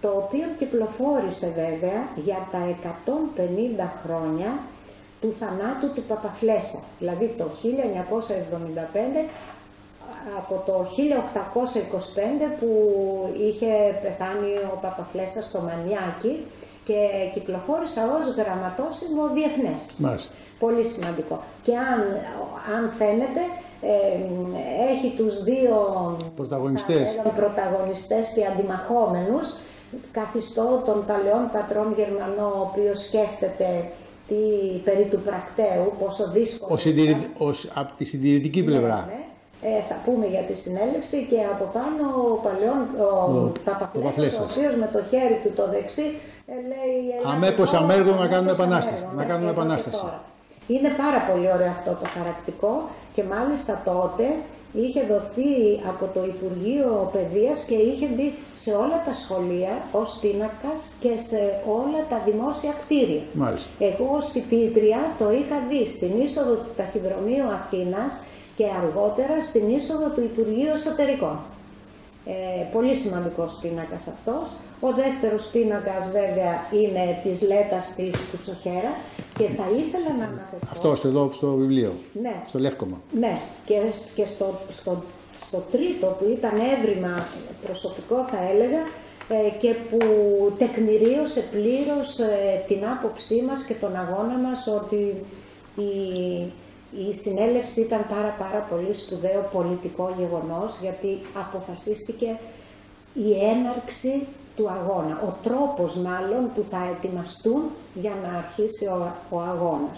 το οποίο κυκλοφόρησε βέβαια για τα εκατόν πενήντα χρόνια του θανάτου του Παπαφλέσσα, δηλαδή το χίλια εννιακόσια εβδομήντα πέντε, από το χίλια οκτακόσια είκοσι πέντε που είχε πεθάνει ο Παπαφλέссας στο Μανιάκι και κυκλοφόρησε ως γραμματόσημο διεθνές. Μάλιστα. Πολύ σημαντικό. Και αν, αν φαίνεται, ε, έχει τους δύο πρωταγωνιστές. Έλεγα, πρωταγωνιστές και αντιμαχόμενους. Καθιστώ τον παλαιόν πατρόν Γερμανό, ο οποίος σκέφτεται τι, περί του πρακτέου, πόσο δύσκολο ο συντηρη... ως, από τη συντηρητική πλευρά. Ναι, ναι. Ε, θα πούμε για τη συνέλευση και από πάνω ο παλαιόν ο, ο Παπαφλέссας, ο οποίος με το χέρι του το δεξί ε, λέει αμέπως αμέργο να κάνουμε επανάσταση. Να κάνουμε επανάσταση. Είναι πάρα πολύ ωραίο αυτό το χαρακτικό και μάλιστα τότε είχε δοθεί από το Υπουργείο Παιδείας και είχε μπει σε όλα τα σχολεία ως πίνακας και σε όλα τα δημόσια κτίρια. Μάλιστα. Εγώ ως φοιτήτρια το είχα δει στην είσοδο του Ταχυδρομείου Αθήνας και αργότερα στην είσοδο του Υπουργείου Εσωτερικών. Ε, πολύ σημαντικός πίνακας αυτός. Ο δεύτερος πίνακας βέβαια είναι της Λέτας της Κουτσοχέρα και θα ήθελα να αναφερθώ... Αυτός εδώ στο βιβλίο, ναι, στο Λεύκομα. Ναι, και, και στο, στο, στο τρίτο που ήταν έβριμα προσωπικό θα έλεγα ε, και που τεκμηρίωσε πλήρως ε, την άποψή μας και τον αγώνα μας ότι η, η συνέλευση ήταν πάρα πάρα πολύ σπουδαίο πολιτικό γεγονός, γιατί αποφασίστηκε η έναρξη του αγώνα, ο τρόπος μάλλον που θα ετοιμαστούν για να αρχίσει ο, ο αγώνας.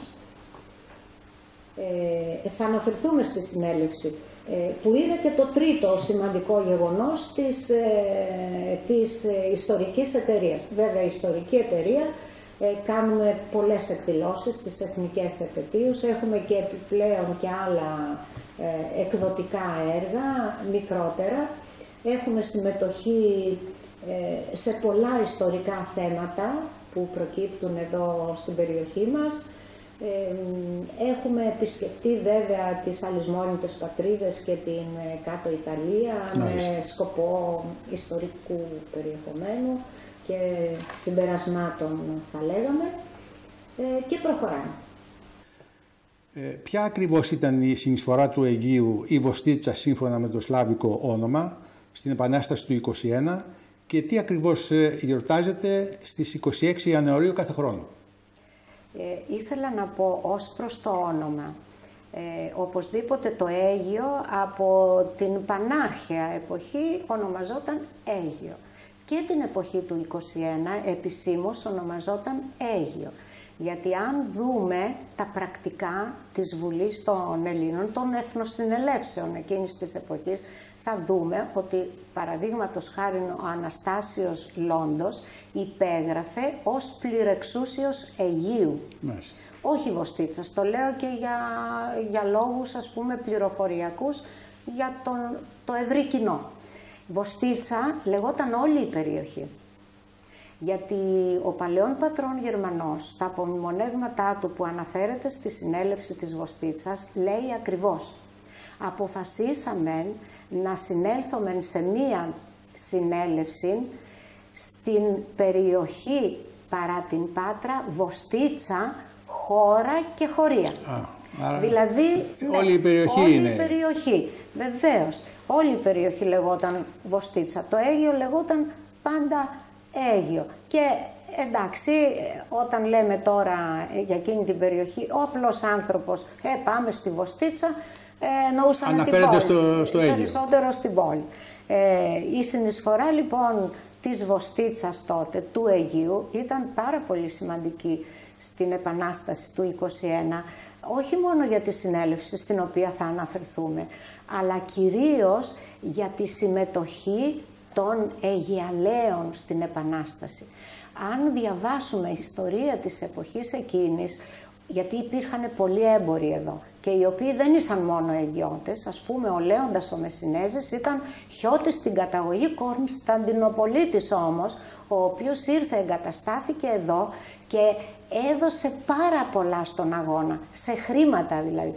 Ε, θα αναφερθούμε στη συνέλευση, ε, που είναι και το τρίτο σημαντικό γεγονός της, ε, της ε, ιστορικής εταιρείας. Βέβαια, η ιστορική εταιρεία ε, κάνουμε πολλές εκδηλώσεις στις εθνικές επετείους, έχουμε και επιπλέον και άλλα ε, εκδοτικά έργα, μικρότερα. Έχουμε συμμετοχή ε, σε πολλά ιστορικά θέματα που προκύπτουν εδώ στην περιοχή μας. Ε, έχουμε επισκεφτεί βέβαια τις αλυσμόνητες πατρίδες και την ε, κάτω Ιταλία Μάλιστα. με σκοπό ιστορικού περιεχομένου και συμπερασμάτων θα λέγαμε ε, και προχωράμε. Ε, ποια ακριβώς ήταν η συνεισφορά του Αιγείου ή Βοστίτσα σύμφωνα με το σλάβικο όνομα στην Επανάσταση του είκοσι ένα και τι ακριβώς γιορτάζεται στις είκοσι έξι Ιανουαρίου κάθε χρόνο? Ε, ήθελα να πω ως προς το όνομα. Ε, οπωσδήποτε το Αίγιο από την πανάρχαια εποχή ονομαζόταν Αίγιο. Και την εποχή του είκοσι ένα επισήμως ονομαζόταν Αίγιο. Γιατί αν δούμε τα πρακτικά της Βουλής των Ελλήνων, των Εθνοσυνελεύσεων εκείνης της εποχής, θα δούμε ότι παραδείγματος χάριν ο Αναστάσιος Λόντος υπέγραφε ως πληρεξούσιος Αιγείου. Μάλιστα. Όχι Βοστίτσας, το λέω και για, για λόγους ας πούμε πληροφοριακούς για τον, το ευρύ κοινό. Βοστίτσα λεγόταν όλη η περιοχή. Γιατί ο παλαιόν πατρόν Γερμανός, στα απομνημονεύματά του που αναφέρεται στη συνέλευση της Βοστίτσας, λέει ακριβώς «Αποφασίσαμε να συνέλθουμε σε μία συνέλευση στην περιοχή παρά την Πάτρα, Βοστίτσα, χώρα και χωρία». Α, άρα δηλαδή, όλη η περιοχή όλη είναι. η περιοχή, βεβαίως. Όλη η περιοχή λεγόταν Βοστίτσα. Το Αίγιο λεγόταν πάντα Αίγιο. Και εντάξει, όταν λέμε τώρα για εκείνη την περιοχή, ο απλός άνθρωπος, ε, πάμε στη Βοστίτσα, ε, εννοούσαμε την πόλη, στο, στο Αίγιο. Περισσότερο στην πόλη. Ε, η συνεισφορά λοιπόν της Βοστίτσας τότε, του Αιγείου, ήταν πάρα πολύ σημαντική στην Επανάσταση του είκοσι ένα, όχι μόνο για τη συνέλευση στην οποία θα αναφερθούμε, αλλά κυρίως για τη συμμετοχή των Αιγιαλαίων στην Επανάσταση. Αν διαβάσουμε ιστορία της εποχής εκείνης, γιατί υπήρχαν πολλοί έμποροι εδώ και οι οποίοι δεν ήσαν μόνο Αιγιώτες, ας πούμε ο Λέοντας ο Μεσσηνέζης ήταν χιώτης στην καταγωγή, Κωνσταντινοπολίτης όμως, ο οποίος ήρθε, εγκαταστάθηκε εδώ και έδωσε πάρα πολλά στον αγώνα, σε χρήματα δηλαδή.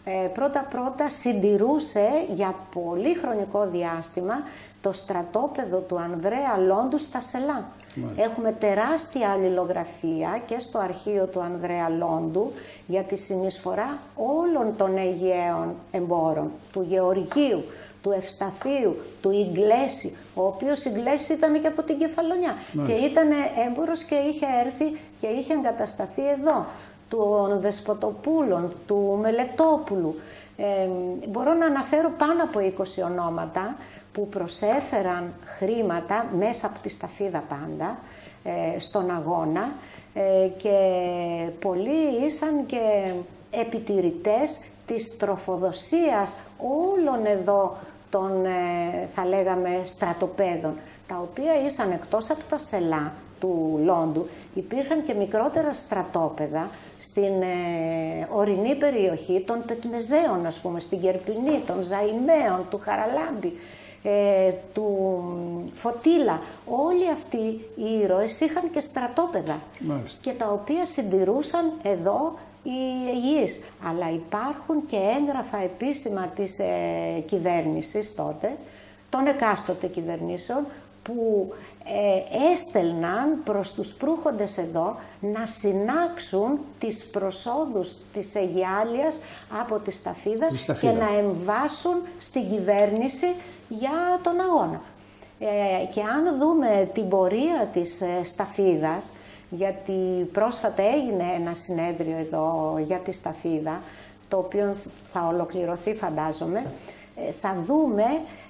πρώτα-πρώτα συντηρούσε για πολύ χρονικό διάστημα το στρατόπεδο του Ανδρέα Λόντου στα Σελά. Μάλιστα. Έχουμε τεράστια αλληλογραφία και στο αρχείο του Ανδρέα Λόντου για τη συνεισφορά όλων των Αιγαίων εμπόρων, του Γεωργίου, του Ευσταθίου, του Ιγκλέση, ο οποίος Ιγκλέση ήταν και από την Κεφαλονιά. Μάλιστα. Και ήταν έμπορος και είχε έρθει και είχε εγκατασταθεί εδώ, των Δεσποτοπούλων, του Μελετόπουλου. Ε, μπορώ να αναφέρω πάνω από είκοσι ονόματα που προσέφεραν χρήματα μέσα από τη σταφίδα πάντα ε, στον αγώνα ε, και πολλοί ήσαν και επιτηρητές της τροφοδοσίας όλων εδώ των ε, θα λέγαμε στρατοπέδων, τα οποία ήσαν εκτός από τα σελά του Λόντου, υπήρχαν και μικρότερα στρατόπεδα στην ε, ορεινή περιοχή των Πετμεζέων, ας πούμε, στην Κερπινή, των Ζαϊμαίων, του Χαραλάμπη, ε, του Φωτίλα. Όλοι αυτοί οι ήρωες είχαν και στρατόπεδα. Μάλιστα. Και τα οποία συντηρούσαν εδώ οι Αιγείς. Αλλά υπάρχουν και έγγραφα επίσημα της ε, κυβέρνησης τότε, των εκάστοτε κυβερνήσεων, που ε, έστελναν προς τους προύχοντες εδώ να συνάξουν τις προσόδους της Αιγιάλειας από τη Σταφίδα και να εμβάσουν στην κυβέρνηση για τον αγώνα. Ε, και αν δούμε την πορεία της ε, Σταφίδας, γιατί πρόσφατα έγινε ένα συνέδριο εδώ για τη Σταφίδα, το οποίο θα ολοκληρωθεί φαντάζομαι, ε, θα δούμε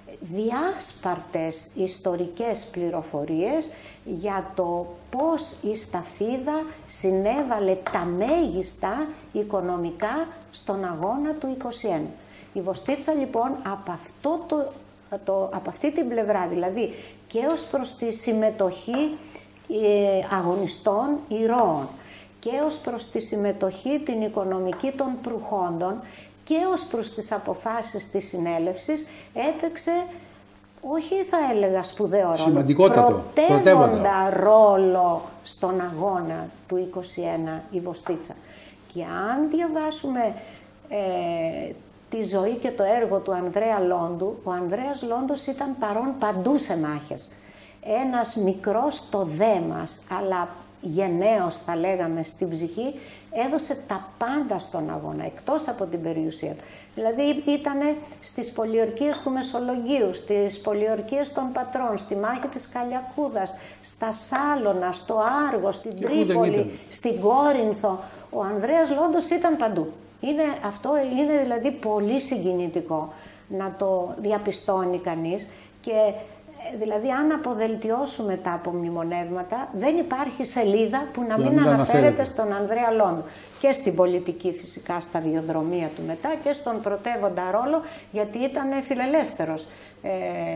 διάσπαρτες ιστορικές πληροφορίες για το πώς η Σταφίδα συνέβαλε τα μέγιστα οικονομικά στον αγώνα του είκοσι ένα. Η Βοστίτσα λοιπόν από, αυτό το, το, από αυτή την πλευρά, δηλαδή και ως προς τη συμμετοχή ε, αγωνιστών ηρώων και ως προς τη συμμετοχή την οικονομική των προχόντων και ως προς τις αποφάσεις της συνέλευσης έπαιξε, όχι θα έλεγα σπουδαίο ρόλο, πρωτεύοντα ρόλο στον αγώνα του είκοσι ένα η Βοστίτσα. Και αν διαβάσουμε ε, τη ζωή και το έργο του Ανδρέα Λόντου, ο Ανδρέας Λόντος ήταν παρόν παντού σε μάχες. Ένας μικρός το δέμας, αλλά γενναίος θα λέγαμε στην ψυχή, έδωσε τα πάντα στον αγώνα, εκτός από την περιουσία του. Δηλαδή ήταν στις πολιορκίες του Μεσολογγίου, στις πολιορκίες των Πατρών, στη μάχη της Καλιακούδας, στα Σάλωνα, στο Άργο, στην και Τρίπολη, στην Κόρινθο. Ο Ανδρέας Λόντος ήταν παντού. Είναι, αυτό είναι δηλαδή πολύ συγκινητικό να το διαπιστώνει κανείς και δηλαδή αν αποδελτιώσουμε τα απομνημονεύματα δεν υπάρχει σελίδα που να μην, μην αναφέρεται στον Ανδρέα Λόντο και στην πολιτική φυσικά σταδιοδρομία του μετά και στον πρωτεύοντα ρόλο, γιατί ήταν φιλελεύθερος ε,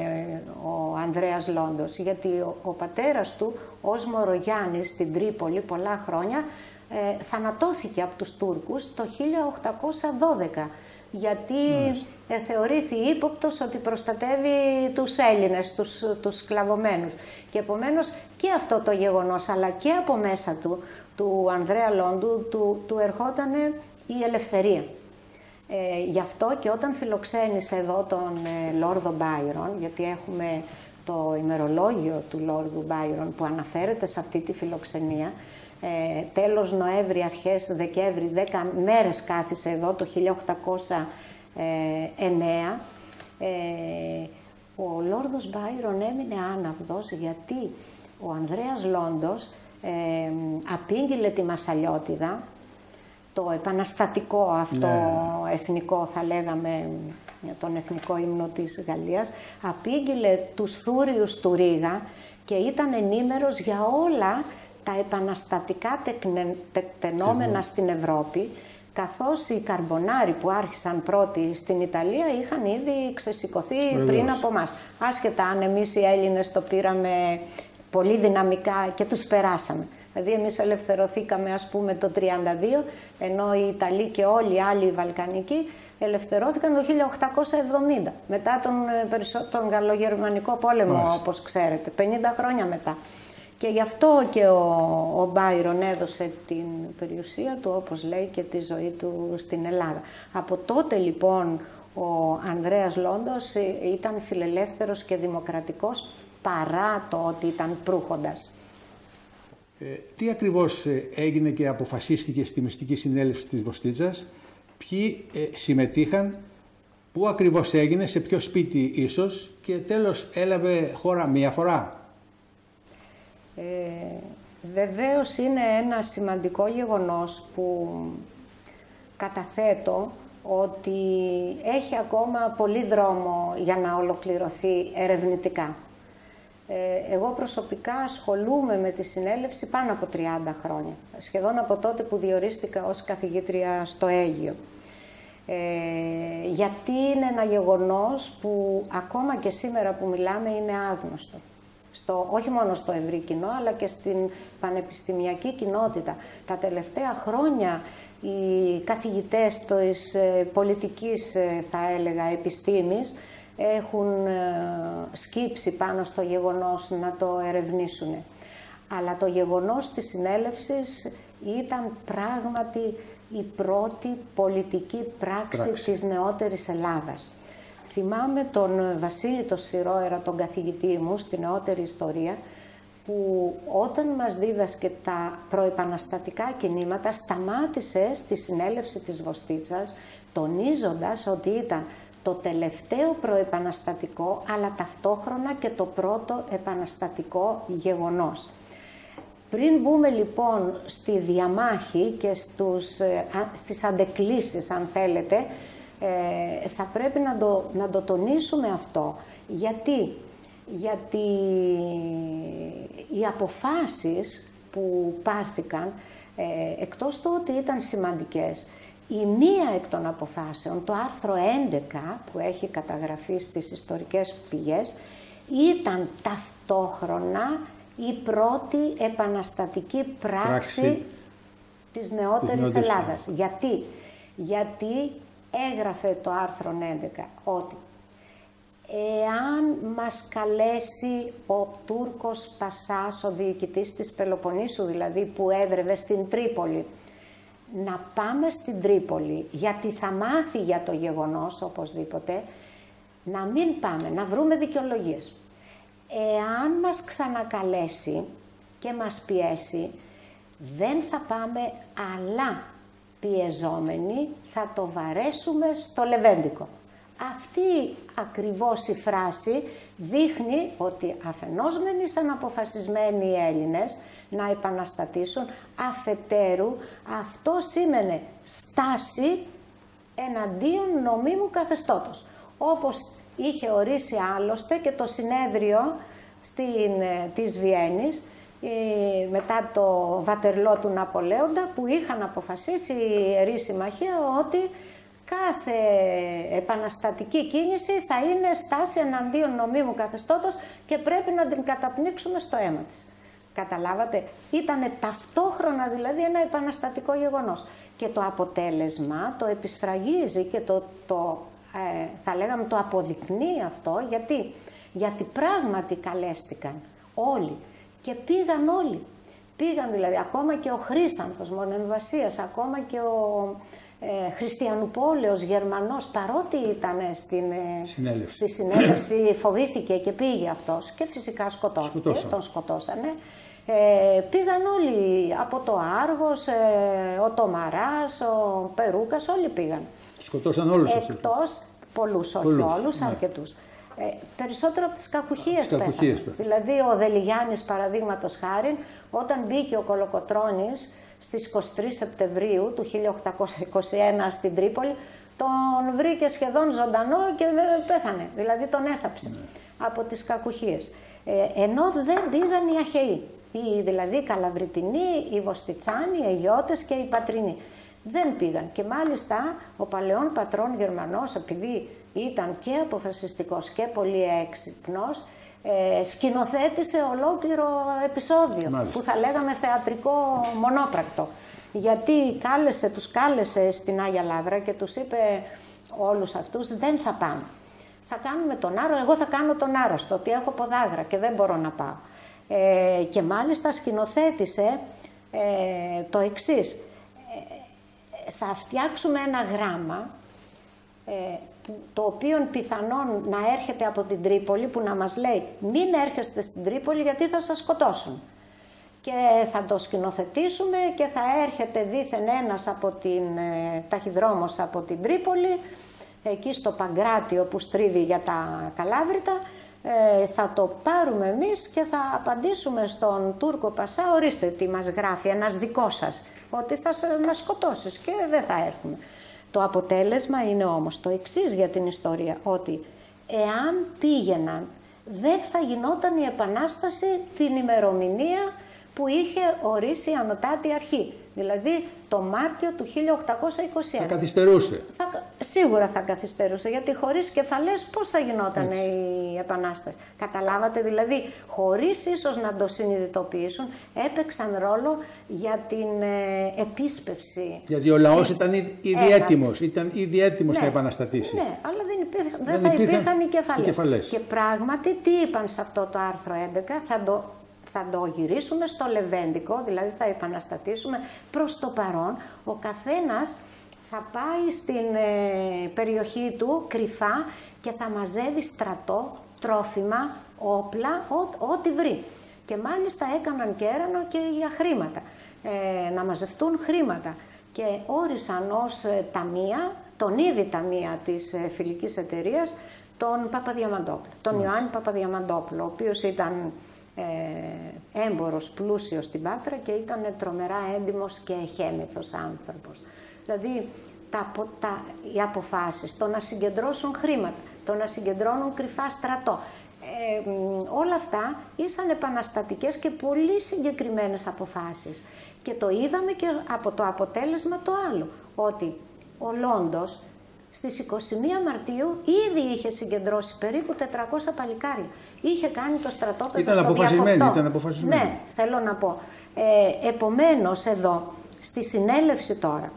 ο Ανδρέας Λόντος, γιατί ο, ο πατέρας του ως Μορογιάννης στην Τρίπολη πολλά χρόνια ε, θανατώθηκε από τους Τούρκους το χίλια οκτακόσια δώδεκα. Γιατί ε, θεωρήθη ύποπτος ότι προστατεύει τους Έλληνες, τους, τους σκλαβωμένους. Και επομένως και αυτό το γεγονός, αλλά και από μέσα του, του Ανδρέα Λόντου, του, του ερχόταν η ελευθερία. Ε, γι' αυτό και όταν φιλοξένησε εδώ τον ε, Λόρδο Μπάιρον, γιατί έχουμε το ημερολόγιο του Λόρδου Μπάιρον που αναφέρεται σε αυτή τη φιλοξενία, Ε, τέλος Νοέμβρη, αρχές Δεκέμβρη, δέκα μέρες κάθισε εδώ το χίλια οκτακόσια εννέα. Ε, ο Λόρδος Μπάιρον έμεινε άναυδος γιατί ο Ανδρέας Λόντος ε, απήγγειλε τη Μασσαλιώτιδα, το επαναστατικό αυτό ναι. εθνικό θα λέγαμε, τον εθνικό ύμνο της Γαλλίας, απήγγειλε τους Θούριους του Ρήγα και ήταν ενήμερος για όλα τα επαναστατικά τεκτενόμενα στην Ευρώπη, καθώς οι Καρμπονάροι που άρχισαν πρώτοι στην Ιταλία είχαν ήδη ξεσηκωθεί Βεβαίως. πριν από εμάς. Άσχετα αν εμείς οι Έλληνες το πήραμε πολύ δυναμικά και τους περάσαμε. Δηλαδή εμείς ελευθερωθήκαμε ας πούμε το τριάντα δύο, ενώ οι Ιταλοί και όλοι οι άλλοι οι Βαλκανικοί ελευθερώθηκαν το χίλια οκτακόσια εβδομήντα, μετά τον, τον Γαλλογερμανικό πόλεμο, Μάλιστα. όπως ξέρετε, πενήντα χρόνια μετά. Και γι' αυτό και ο, ο Μπάιρον έδωσε την περιουσία του, όπως λέει, και τη ζωή του στην Ελλάδα. Από τότε λοιπόν ο Ανδρέας Λόντος ήταν φιλελεύθερος και δημοκρατικός, παρά το ότι ήταν προύχοντας. Ε, τι ακριβώς έγινε και αποφασίστηκε στη μυστική συνέλευση της Βοστίτσας, ποιοι ε, συμμετείχαν, πού ακριβώς έγινε, σε ποιο σπίτι ίσως, και τέλος έλαβε χώρα μία φορά? Ε, βεβαίως είναι ένα σημαντικό γεγονός που καταθέτω ότι έχει ακόμα πολύ δρόμο για να ολοκληρωθεί ερευνητικά. Ε, εγώ προσωπικά ασχολούμαι με τη συνέλευση πάνω από τριάντα χρόνια, σχεδόν από τότε που διορίστηκα ως καθηγήτρια στο Αίγυο. Ε, γιατί είναι ένα γεγονός που ακόμα και σήμερα που μιλάμε είναι άγνωστο. Στο, όχι μόνο στο ευρύ κοινό, αλλά και στην πανεπιστημιακή κοινότητα. Τα τελευταία χρόνια οι καθηγητές της πολιτικής, θα έλεγα, επιστήμης έχουν σκύψει πάνω στο γεγονός να το ερευνήσουν. Αλλά το γεγονός της συνέλευσης ήταν πράγματι η πρώτη πολιτική πράξη, πράξη. της νεότερης Ελλάδας. Θυμάμαι τον Βασίλη το Σφυρόερα, τον καθηγητή μου στη νεότερη ιστορία, που όταν μας δίδασκε τα προεπαναστατικά κινήματα σταμάτησε στη συνέλευση της Βοστίτσας, τονίζοντας ότι ήταν το τελευταίο προεπαναστατικό, αλλά ταυτόχρονα και το πρώτο επαναστατικό γεγονός. Πριν μπούμε λοιπόν στη διαμάχη και στους, στις αντεκκλήσεις, αν θέλετε, ε, θα πρέπει να το, να το τονίσουμε αυτό. Γιατί? Γιατί οι αποφάσεις που πάρθηκαν, ε, εκτός του ότι ήταν σημαντικές, η μία εκ των αποφάσεων, το άρθρο έντεκα που έχει καταγραφεί στις ιστορικές πηγές, ήταν ταυτόχρονα η πρώτη επαναστατική πράξη, πράξη της νεότερης της Ελλάδας. Γιατί? Γιατί έγραφε το άρθρο έντεκα ότι εάν μας καλέσει ο Τούρκος Πασάς, ο διοικητής της Πελοποννήσου δηλαδή, που έδρευε στην Τρίπολη, να πάμε στην Τρίπολη, γιατί θα μάθει για το γεγονός οπωσδήποτε, να μην πάμε, να βρούμε δικαιολογίες. Εάν μας ξανακαλέσει και μας πιέσει, δεν θα πάμε, αλλά πιεζόμενοι θα το βαρέσουμε στο Λεβέντικο. Αυτή ακριβώς η φράση δείχνει ότι αφενός μεν ήσαν αποφασισμένοι οι Έλληνες να επαναστατήσουν, αφετέρου αυτό σήμαινε στάση εναντίον νομίμου καθεστώτος. Όπως είχε ορίσει άλλωστε και το συνέδριο στην, της Βιέννης ε, μετά το Βατερλό του Ναπολέοντα, που είχαν αποφασίσει η Ιερή Συμμαχία ότι κάθε επαναστατική κίνηση θα είναι στάση εναντίον νομίμου καθεστώτος και πρέπει να την καταπνίξουμε στο αίμα της. Καταλάβατε, ήτανε ταυτόχρονα δηλαδή ένα επαναστατικό γεγονός. Και το αποτέλεσμα το επισφραγίζει και το, το ε, θα λέγαμε το αποδεικνύει αυτό. Γιατί? Γιατί πράγματι καλέστηκαν όλοι και πήγαν όλοι. Πήγαν δηλαδή ακόμα και ο Χρύσανθος Μονεμβασίας, ακόμα και ο ε, Χριστιανουπόλεος Γερμανός, παρότι ήταν στην, ε, συνέλευση. στη συνέλευση, φοβήθηκε και πήγε αυτός και φυσικά σκοτώθηκε, Σκοτώσαν. τον σκοτώσανε. Ε, πήγαν όλοι, από το Άργος, ε, ο Τομαράς, ο Περούκας, όλοι πήγαν. Σκοτώσαν όλους αυτούς. Εκτός, πολλούς, όχι πολλούς, όλους, ναι. αρκετούς. Ε, περισσότερο από τις κακουχίες πέθανε. Δηλαδή ο Δελιγιάννης, παραδείγματος χάριν, όταν μπήκε ο Κολοκοτρώνης στις είκοσι τρεις Σεπτεμβρίου του χίλια οκτακόσια είκοσι ένα στην Τρίπολη, τον βρήκε σχεδόν ζωντανό και πέθανε. Δηλαδή τον έθαψε ναι. από τις κακουχίες. Ε, ενώ δεν πήγαν οι Αχαιοί. Οι, δηλαδή οι Καλαβριτινοί, οι Βοστιτσάνοι, οι Αιγιώτες και οι Πατρινοί. Δεν πήγαν. Και μάλιστα ο παλαιόν πατρών Γερμανός, επειδή ήταν και αποφασιστικός και πολύ έξυπνος, ε, σκηνοθέτησε ολόκληρο επεισόδιο, μάλιστα. που θα λέγαμε θεατρικό μονόπρακτο. Γιατί κάλεσε, τους κάλεσε στην Άγια Λαύρα και τους είπε όλους αυτούς, δεν θα πάμε. Θα κάνουμε τον άρο, εγώ θα κάνω τον άρρωστο, ότι έχω ποδάγρα και δεν μπορώ να πάω. Ε, και μάλιστα σκηνοθέτησε ε, το εξής. Ε, θα φτιάξουμε ένα γράμμα ε, το οποίο πιθανόν να έρχεται από την Τρίπολη, που να μας λέει μην έρχεστε στην Τρίπολη γιατί θα σας σκοτώσουν. Και θα το σκηνοθετήσουμε και θα έρχεται δήθεν ένας από την ε, ταχυδρόμος από την Τρίπολη, εκεί στο Παγκράτιο που στρίβει για τα Καλάβρητα, ε, θα το πάρουμε εμείς και θα απαντήσουμε στον Τούρκο Πασά, ορίστε τι μας γράφει ένας δικός σας, ότι θα μας σκοτώσεις και δεν θα έρθουμε. Το αποτέλεσμα είναι όμως το εξής για την ιστορία, ότι εάν πήγαιναν δεν θα γινόταν η Επανάσταση την ημερομηνία που είχε ορίσει η Ανωτάτη Αρχή. Δηλαδή το Μάρτιο του χίλια οκτακόσια είκοσι ένα. Θα καθυστερούσε. Θα, σίγουρα θα καθυστερούσε, γιατί χωρίς κεφαλές πώς θα γινόταν Έτσι. η Επανάσταση. Καταλάβατε, δηλαδή χωρίς ίσως να το συνειδητοποιήσουν, έπαιξαν ρόλο για την ε, επίσπευση. Γιατί ο λαός της... ήταν ήδη έτοιμος, ήταν ήδη έτοιμος ναι, να επαναστατήσει. Ναι, αλλά δεν, υπήρχαν, δεν, δεν θα υπήρχαν, υπήρχαν οι κεφαλές. οι κεφαλές. Και πράγματι τι είπαν σε αυτό το άρθρο έντεκα, θα το... θα το γυρίσουμε στο λεβέντικο, δηλαδή θα επαναστατήσουμε. Προς το παρόν, ο καθένας θα πάει στην ε, περιοχή του κρυφά και θα μαζεύει στρατό, τρόφιμα, όπλα, ό,τι βρει. Και μάλιστα έκαναν και έρανο και για χρήματα, ε, να μαζευτούν χρήματα. Και όρισαν ως ε, ταμεία, τον ήδη ταμεία της ε, φιλικής εταιρείας, τον Παπαδιαμαντόπουλο, τον mm. Ιωάννη Παπαδιαμαντόπουλο, ο οποίος ήταν Ε, έμπορος, πλούσιος στην Πάτρα και ήταν τρομερά έντιμος και εχέμηθος άνθρωπος. Δηλαδή τα, τα, οι αποφάσεις, το να συγκεντρώσουν χρήματα, το να συγκεντρώνουν κρυφά στρατό, ε, όλα αυτά ήσαν επαναστατικές και πολύ συγκεκριμένες αποφάσεις. Και το είδαμε και από το αποτέλεσμα το άλλο, ότι ο Λόντος στις είκοσι μία Μαρτίου ήδη είχε συγκεντρώσει περίπου τετρακόσια παλικάρια. Είχε κάνει το στρατόπεδο ήταν στο αποφασισμένη, ήταν αποφασισμένη. Ναι, θέλω να πω. Ε, επομένως εδώ, στη συνέλευση τώρα,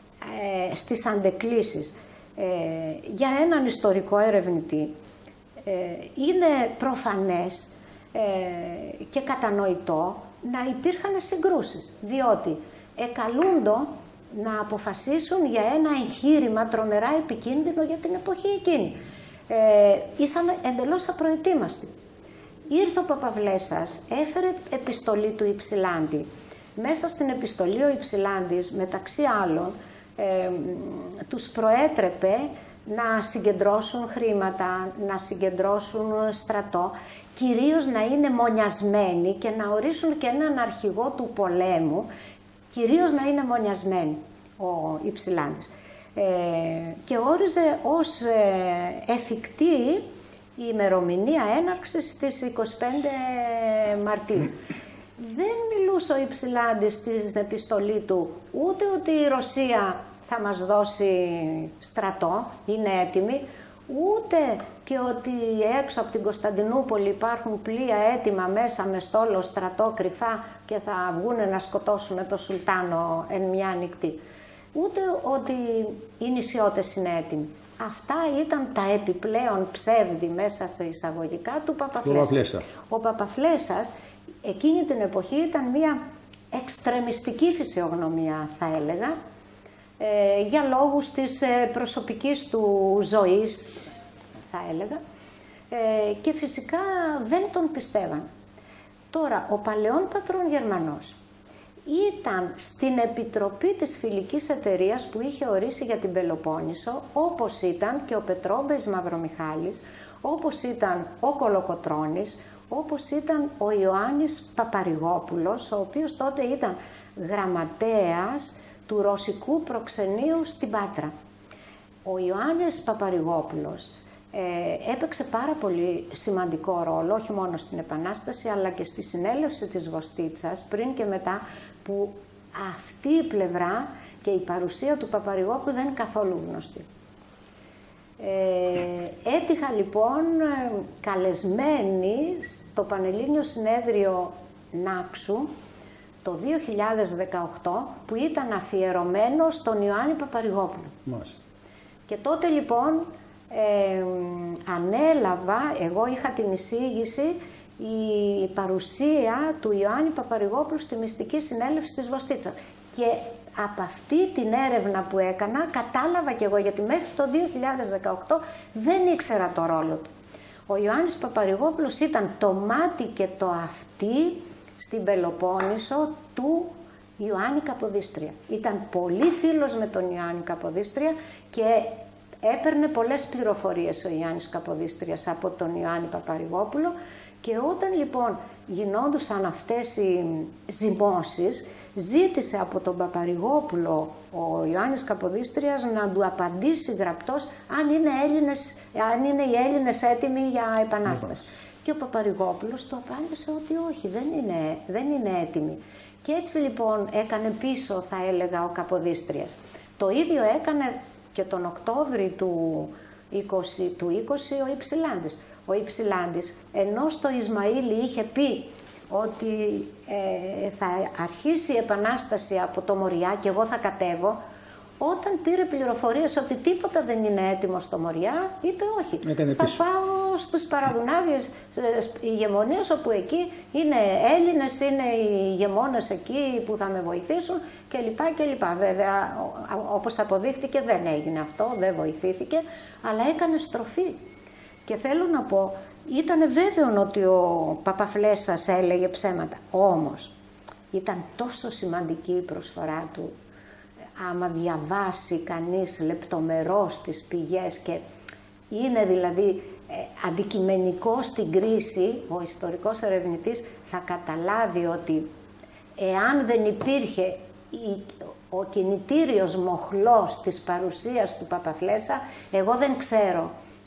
ε, στις αντεκκλήσεις, ε, για έναν ιστορικό ερευνητή, ε, είναι προφανές ε, και κατανοητό να υπήρχαν συγκρούσεις, διότι εκαλούντο να αποφασίσουν για ένα εγχείρημα τρομερά επικίνδυνο για την εποχή εκείνη. Ε, ήσαν εντελώς απροετοίμαστοι. Ήρθε ο Παπαβλέσας, έφερε επιστολή του Υψηλάντη. Μέσα στην επιστολή ο Υψηλάντης, μεταξύ άλλων, ε, τους προέτρεπε να συγκεντρώσουν χρήματα, να συγκεντρώσουν στρατό, κυρίως να είναι μονιασμένοι και να ορίσουν και έναν αρχηγό του πολέμου, κυρίως να είναι μονιασμένοι ο Υψηλάντης. Ε, και όριζε ως ε, εφικτή η ημερομηνία έναρξης στις είκοσι πέντε Μαρτίου. Δεν μιλούσε ο Υψηλάντης στην επιστολή του ούτε ότι η Ρωσία θα μας δώσει στρατό, είναι έτοιμη, ούτε και ότι έξω από την Κωνσταντινούπολη υπάρχουν πλοία έτοιμα μέσα με στόλο στρατό κρυφά και θα βγουν να σκοτώσουν το Σουλτάνο εν μια νυχτή. Ούτε ότι οι νησιώτες είναι έτοιμοι. Αυτά ήταν τα επιπλέον ψεύδι μέσα σε εισαγωγικά του Παπαφλέσσα. Ο Παπαφλέссας εκείνη την εποχή ήταν μια εξτρεμιστική φυσιογνωμία, θα έλεγα, ε, για λόγους της ε, προσωπικής του ζωής, θα έλεγα, ε, και φυσικά δεν τον πιστεύαν. Τώρα, ο παλαιόν πατρών Γερμανός ήταν στην επιτροπή της φιλικής εταιρείας που είχε ορίσει για την Πελοπόννησο, όπως ήταν και ο Πετρόμπεης Μαυρομιχάλης, όπως ήταν ο Κολοκοτρώνης, όπως ήταν ο Ιωάννης Παπαρηγόπουλος, ο οποίος τότε ήταν γραμματέας του Ρωσικού Προξενείου στην Πάτρα. Ο Ιωάννης Παπαρηγόπουλος ε, έπαιξε πάρα πολύ σημαντικό ρόλο, όχι μόνο στην Επανάσταση, αλλά και στη συνέλευση της Βοστίτσας, πριν και μετά, που αυτή η πλευρά και η παρουσία του Παπαρηγόπουλου δεν είναι καθόλου γνωστή. Ε, έτυχα λοιπόν καλεσμένη στο Πανελλήνιο Συνέδριο Νάξου το δύο χιλιάδες δεκαοκτώ, που ήταν αφιερωμένο στον Ιωάννη Παπαρηγόπουλο. Μάλιστα. Και τότε λοιπόν ε, ανέλαβα, εγώ είχα την εισήγηση, η παρουσία του Ιωάννη Παπαρηγόπουλου στη μυστική συνέλευση της Βοστίτσας. Και από αυτή την έρευνα που έκανα κατάλαβα κι εγώ, γιατί μέχρι το δύο χιλιάδες δεκαοκτώ δεν ήξερα το ρόλο του. Ο Ιωάννης Παπαρηγόπουλος ήταν το μάτι και το αυτί στην Πελοπόννησο του Ιωάννη Καποδίστρια. Ήταν πολύ φίλος με τον Ιωάννη Καποδίστρια και έπαιρνε πολλές πληροφορίες ο Ιωάννης Καποδίστριας από τον Ιωάννη Παπαρηγόπουλο, και όταν λοιπόν γινόντουσαν αυτές οι ζυμώσεις, ζήτησε από τον Παπαρηγόπουλο ο Ιωάννης Καποδίστριας να του απαντήσει γραπτός αν είναι, Έλληνες, αν είναι οι Έλληνες έτοιμοι για επανάσταση. Και ο Παπαρηγόπουλος του απάντησε ότι όχι, δεν είναι, δεν είναι έτοιμοι. Και έτσι λοιπόν έκανε πίσω, θα έλεγα, ο Καποδίστριας. Το ίδιο έκανε και τον Οκτώβρη του είκοσι, του είκοσι ο Υψηλάντης. Ο Υψηλάντης, ενώ στο Ισμαήλ είχε πει ότι ε, θα αρχίσει η επανάσταση από το Μοριά και εγώ θα κατέβω, όταν πήρε πληροφορίες ότι τίποτα δεν είναι έτοιμο στο Μοριά, είπε όχι. Έκανε θα πίσω. Πάω στους Παραδουνάβιες ηγεμονίες, όπου εκεί είναι Έλληνες, είναι οι ηγεμόνες εκεί που θα με βοηθήσουν κλπ. κλπ. Βέβαια, όπως αποδείχτηκε δεν έγινε αυτό, δεν βοηθήθηκε, αλλά έκανε στροφή. Και θέλω να πω, ήταν βέβαιο ότι ο Παπαφλέσσας έλεγε ψέματα. Όμως, ήταν τόσο σημαντική η προσφορά του, άμα διαβάσει κανείς λεπτομερώς τις πηγές, και είναι δηλαδή ε, αντικειμενικό στην κρίση, ο ιστορικός ερευνητής θα καταλάβει ότι εάν δεν υπήρχε η, ο κινητήριος μοχλός της παρουσίας του Παπαφλέσσα, εγώ δεν ξέρω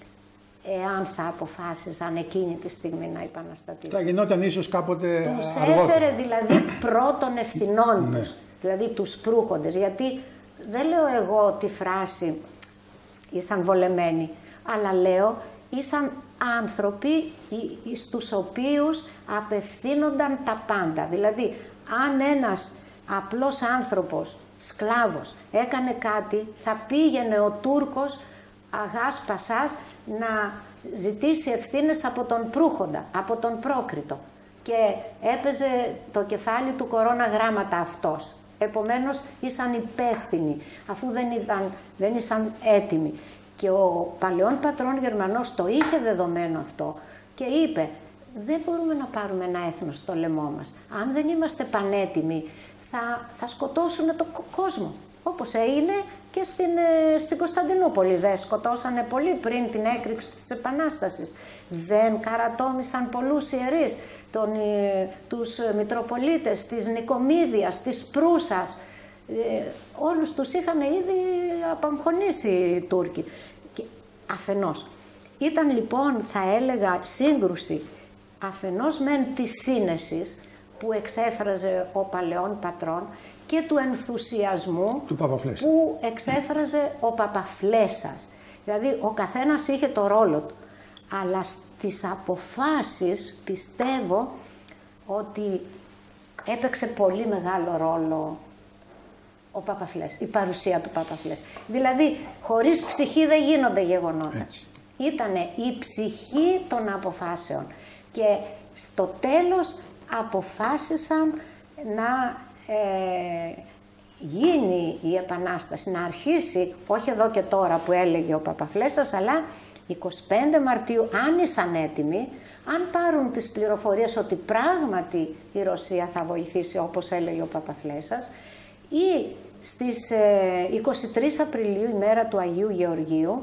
εάν θα αποφάσισαν εκείνη τη στιγμή να επαναστατήσουν. Θα γινόταν ίσως κάποτε τους αργότερα. Έφερε δηλαδή πρώτων ευθυνών τους, δηλαδή τους προύχοντες, γιατί δεν λέω εγώ τη φράση ήσαν βολεμένοι, αλλά λέω ήσαν άνθρωποι στους οποίους απευθύνονταν τα πάντα. Δηλαδή, αν ένας απλός άνθρωπος, σκλάβος, έκανε κάτι, θα πήγαινε ο Τούρκος αγάς πασάς να ζητήσει ευθύνες από τον προύχοντα, από τον πρόκριτο, και έπαιζε το κεφάλι του κορώνα γράμματα αυτός. Επομένως ήσαν υπεύθυνοι, αφού δεν ήταν, δεν ήσαν έτοιμοι. Και ο παλαιόν πατρών Γερμανός το είχε δεδομένο αυτό και είπε, δεν μπορούμε να πάρουμε ένα έθνος στο λαιμό μας. Αν δεν είμαστε πανέτοιμοι θα, θα σκοτώσουν τον κόσμο. Όπως έγινε και στην, στην Κωνσταντινούπολη. Δεν σκοτώσανε πολύ πριν την έκρηξη της Επανάστασης. Δεν καρατόμησαν πολλούς ιερείς, τον, τους Μητροπολίτες της Νικομίδιας, της Προύσας. Ε, όλους τους είχαν ήδη απαγχωνίσει οι Τούρκοι. Και αφενός. Ήταν λοιπόν, θα έλεγα, σύγκρουση αφενός μεν της σύνεσης που εξέφραζε ο παλαιόν πατρόν και του ενθουσιασμού του Παπαφλέσσα, που εξέφραζε ο Παπαφλέσσας. Δηλαδή ο καθένας είχε το ρόλο του. Αλλά στις αποφάσεις πιστεύω ότι έπαιξε πολύ μεγάλο ρόλο ο Παπαφλέσσας, η παρουσία του Παπαφλέσσα. Δηλαδή χωρίς ψυχή δεν γίνονται γεγονότα. Έτσι. Ήτανε η ψυχή των αποφάσεων και στο τέλος αποφάσισαν να ε, γίνει η Επανάσταση, να αρχίσει, όχι εδώ και τώρα που έλεγε ο Παπαφλέσσας, αλλά εικοστή πέμπτη Μαρτίου, αν ήσαν έτοιμοι, αν πάρουν τις πληροφορίες ότι πράγματι η Ρωσία θα βοηθήσει όπως έλεγε ο Παπαφλέσσας, ή στις ε, εικοστή τρίτη Απριλίου, ημέρα του Αγίου Γεωργίου,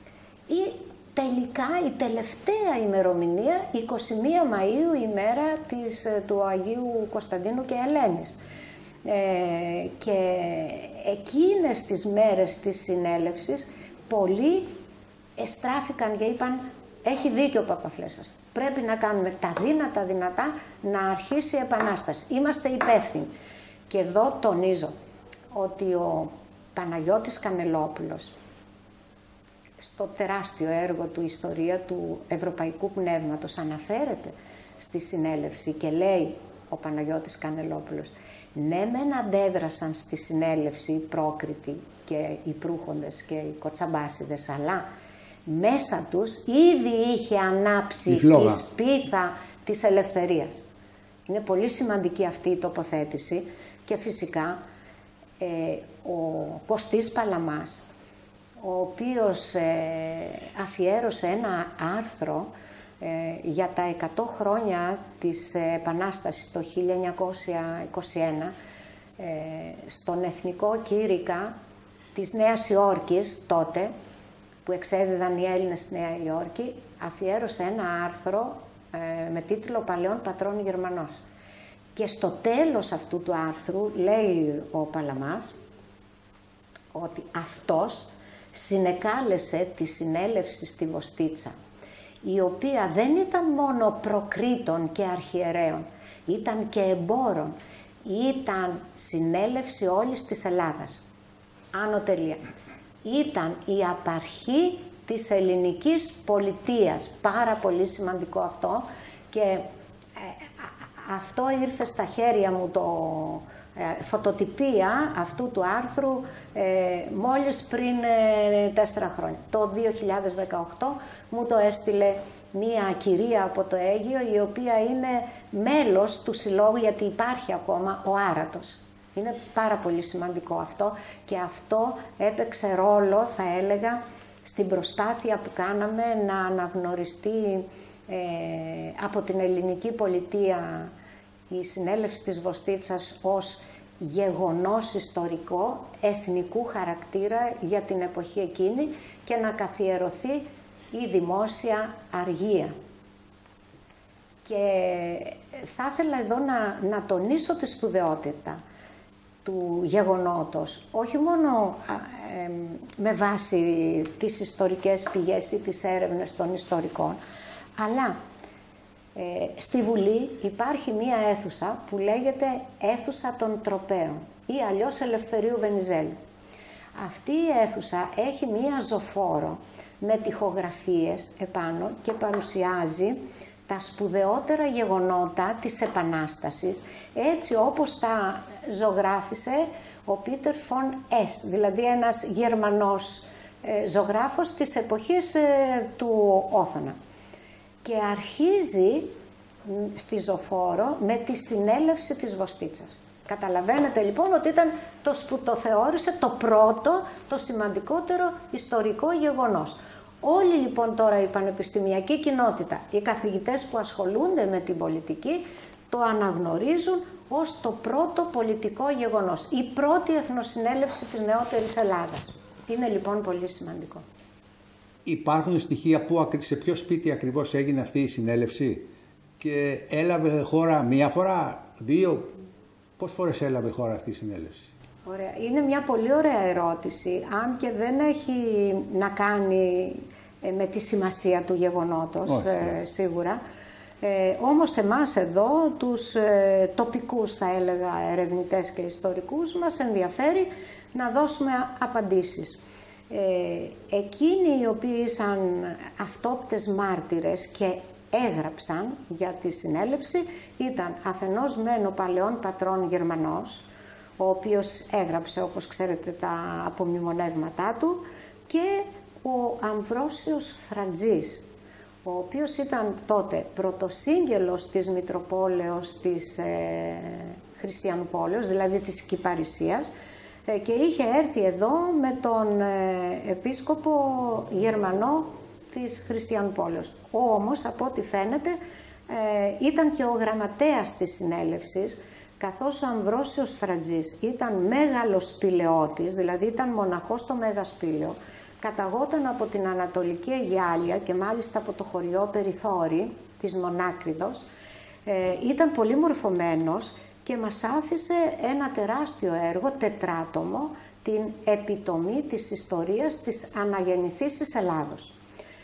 ή τελικά η τελευταία ημερομηνία, εικοστή πρώτη Μαΐου, ημέρα της, του Αγίου Κωνσταντίνου και Ελένης. Ε, και εκείνες τις μέρες της συνέλευσης πολλοί εστράφηκαν και είπαν έχει δίκιο ο Παπαφλέσσας. Πρέπει να κάνουμε τα δύνατα δυνατά να αρχίσει η Επανάσταση. Είμαστε υπεύθυνοι. Και εδώ τονίζω ότι ο Παναγιώτης Κανελόπουλος στο τεράστιο έργο του «Ιστορία του Ευρωπαϊκού Πνεύματος» αναφέρεται στη συνέλευση και λέει ο Παναγιώτης Κανελόπουλος, ναι μεν αντέδρασαν στη συνέλευση οι πρόκριτοι και οι προύχοντες και οι κοτσαμπάσιδες, αλλά μέσα τους ήδη είχε ανάψει η, η σπίθα της ελευθερίας. Είναι πολύ σημαντική αυτή η τοποθέτηση και φυσικά ε, ο Κωστής Παλαμάς, ο οποίος ε, αφιέρωσε ένα άρθρο ε, για τα εκατό χρόνια της Επανάστασης το χίλια εννιακόσια είκοσι ένα ε, στον Εθνικό Κήρυκα της Νέας Υόρκης τότε, που εξέδιδαν οι Έλληνες στη Νέα Υόρκη, αφιέρωσε ένα άρθρο ε, με τίτλο «Παλαιών πατρών Γερμανός». Και στο τέλος αυτού του άρθρου λέει ο Παλαμάς ότι αυτός συνεκάλεσε τη συνέλευση στη Βοστίτσα, η οποία δεν ήταν μόνο προκρίτων και αρχιερέων, ήταν και εμπόρων, ήταν συνέλευση όλης της Ελλάδας. Άνω τελεία. Ήταν η απαρχή της ελληνικής πολιτείας. Πάρα πολύ σημαντικό αυτό και ε, αυτό ήρθε στα χέρια μου το ε, φωτοτυπία αυτού του άρθρου ε, μόλις πριν ε, τέσσερα χρόνια. Το δύο χιλιάδες δεκαοκτώ μου το έστειλε μία κυρία από το Αίγυο, η οποία είναι μέλος του συλλόγου, γιατί υπάρχει ακόμα ο Άρατος. Είναι πάρα πολύ σημαντικό αυτό και αυτό έπαιξε ρόλο, θα έλεγα, στην προσπάθεια που κάναμε να αναγνωριστεί ε, από την ελληνική πολιτεία η συνέλευση της Βοστίτσας ως γεγονός ιστορικό, εθνικού χαρακτήρα για την εποχή εκείνη και να καθιερωθεί η δημόσια αργία. Και θα ήθελα εδώ να, να τονίσω τη σπουδαιότητα του γεγονότος, όχι μόνο ε, με βάση τις ιστορικές πηγές ή τις έρευνες των ιστορικών, αλλά ε, στη Βουλή υπάρχει μία αίθουσα που λέγεται αίθουσα των Τροπέων ή αλλιώς Ελευθερίου Βενιζέλου. Αυτή η αίθουσα έχει μία ζωφόρο με τοιχογραφίες επάνω και παρουσιάζει τα σπουδαιότερα γεγονότα της Επανάστασης, έτσι όπως τα ζωγράφισε ο Πίτερ Φον Ες, δηλαδή ένας Γερμανός ε, ζωγράφος της εποχής ε, του Όθωνα. Και αρχίζει στη ζωφόρο με τη συνέλευση της Βοστίτσας. Καταλαβαίνετε λοιπόν ότι ήταν το που το θεώρησε το πρώτο, το σημαντικότερο ιστορικό γεγονός. Όλοι λοιπόν τώρα η πανεπιστημιακή κοινότητα, οι καθηγητές που ασχολούνται με την πολιτική, το αναγνωρίζουν ως το πρώτο πολιτικό γεγονός. Η πρώτη εθνοσυνέλευση της νεότερης Ελλάδας. Είναι λοιπόν πολύ σημαντικό. Υπάρχουν στοιχεία που, σε ποιο σπίτι ακριβώς έγινε αυτή η συνέλευση και έλαβε χώρα μία φορά, δύο, πόσες φορές έλαβε χώρα αυτή η συνέλευση? Ωραία. Είναι μια πολύ ωραία ερώτηση, αν και δεν έχει να κάνει ε, με τη σημασία του γεγονότος, Όχι, ε, σίγουρα. Ε, όμως εμάς εδώ, τους ε, τοπικούς θα έλεγα ερευνητές και ιστορικούς, μας ενδιαφέρει να δώσουμε απαντήσεις. Ε, εκείνοι οι οποίοι ήσαν αυτόπτες μάρτυρες και έγραψαν για τη συνέλευση ήταν αφενός μεν ο παλαιών πατρών Γερμανός, ο οποίος έγραψε, όπως ξέρετε, τα απομνημονεύματά του, και ο Αμβρόσιος Φραντζής, ο οποίος ήταν τότε πρωτοσύγγελος της Μητροπόλεως της ε, Χριστιανουπόλεως, δηλαδή της Κυπαρισίας, ε, και είχε έρθει εδώ με τον ε, επίσκοπο Γερμανό της Χριστιανουπόλεως. Όμως, από ό,τι φαίνεται, ε, ήταν και ο γραμματέας της συνέλευσης, καθώς ο Αμβρόσιος Φραντζής ήταν μέγαλος σπηλαιώτης, δηλαδή ήταν μοναχός στο Μέγα Σπήλαιο, καταγόταν από την Ανατολική Αιγιάλεια και μάλιστα από το χωριό Περιθώρη της Μονάκριδος, ε, ήταν πολύ μορφωμένος και μας άφησε ένα τεράστιο έργο, τετράτομο, την επιτομή της ιστορίας της αναγεννηθήσης Ελλάδος.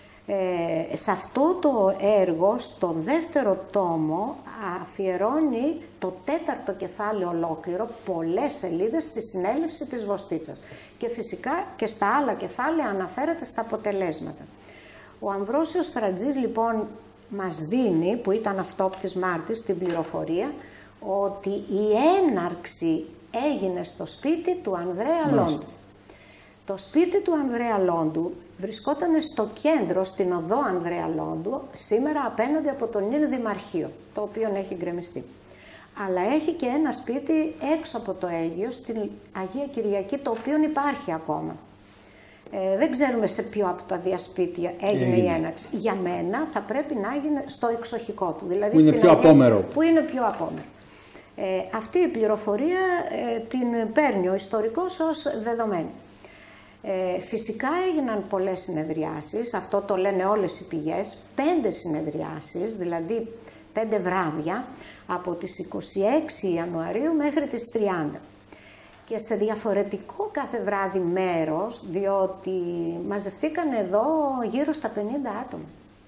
Ε, σε αυτό το έργο, στο δεύτερο τόμο, αφιερώνει το τέταρτο κεφάλαιο ολόκληρο, πολλές σελίδες, στη συνέλευση της Βοστίτσας. Και φυσικά και στα άλλα κεφάλαια αναφέρεται στα αποτελέσματα. Ο Αμβρόσιος Φραντζής λοιπόν μας δίνει, που ήταν αυτόπτης μάρτης, την πληροφορία ότι η έναρξη έγινε στο σπίτι του Ανδρέα Λόντι. Το σπίτι του Ανδρέα Λόντου βρισκόταν στο κέντρο, στην οδό Ανδρέα Λόντου, σήμερα απέναντι από το νυν Δημαρχείο, το οποίο έχει γκρεμιστεί. Αλλά έχει και ένα σπίτι έξω από το Αίγυο, στην Αγία Κυριακή, το οποίο υπάρχει ακόμα. Ε, δεν ξέρουμε σε ποιο από τα δύο σπίτια έγινε, έγινε η έναρξη. Για μένα θα πρέπει να έγινε στο εξοχικό του, δηλαδή που είναι στην πιο Αγία, απόμερο. Που είναι πιο απόμερο. Ε, αυτή η πληροφορία ε, την παίρνει ο ιστορικός ως δεδομένη. Ε, φυσικά έγιναν πολλές συνεδριάσεις, αυτό το λένε όλες οι πηγές, πέντε συνεδριάσεις, δηλαδή πέντε βράδια, από τις είκοσι έξι Ιανουαρίου μέχρι τις τριάντα. Και σε διαφορετικό κάθε βράδυ μέρος, διότι μαζευτήκαν εδώ γύρω στα πενήντα άτομα.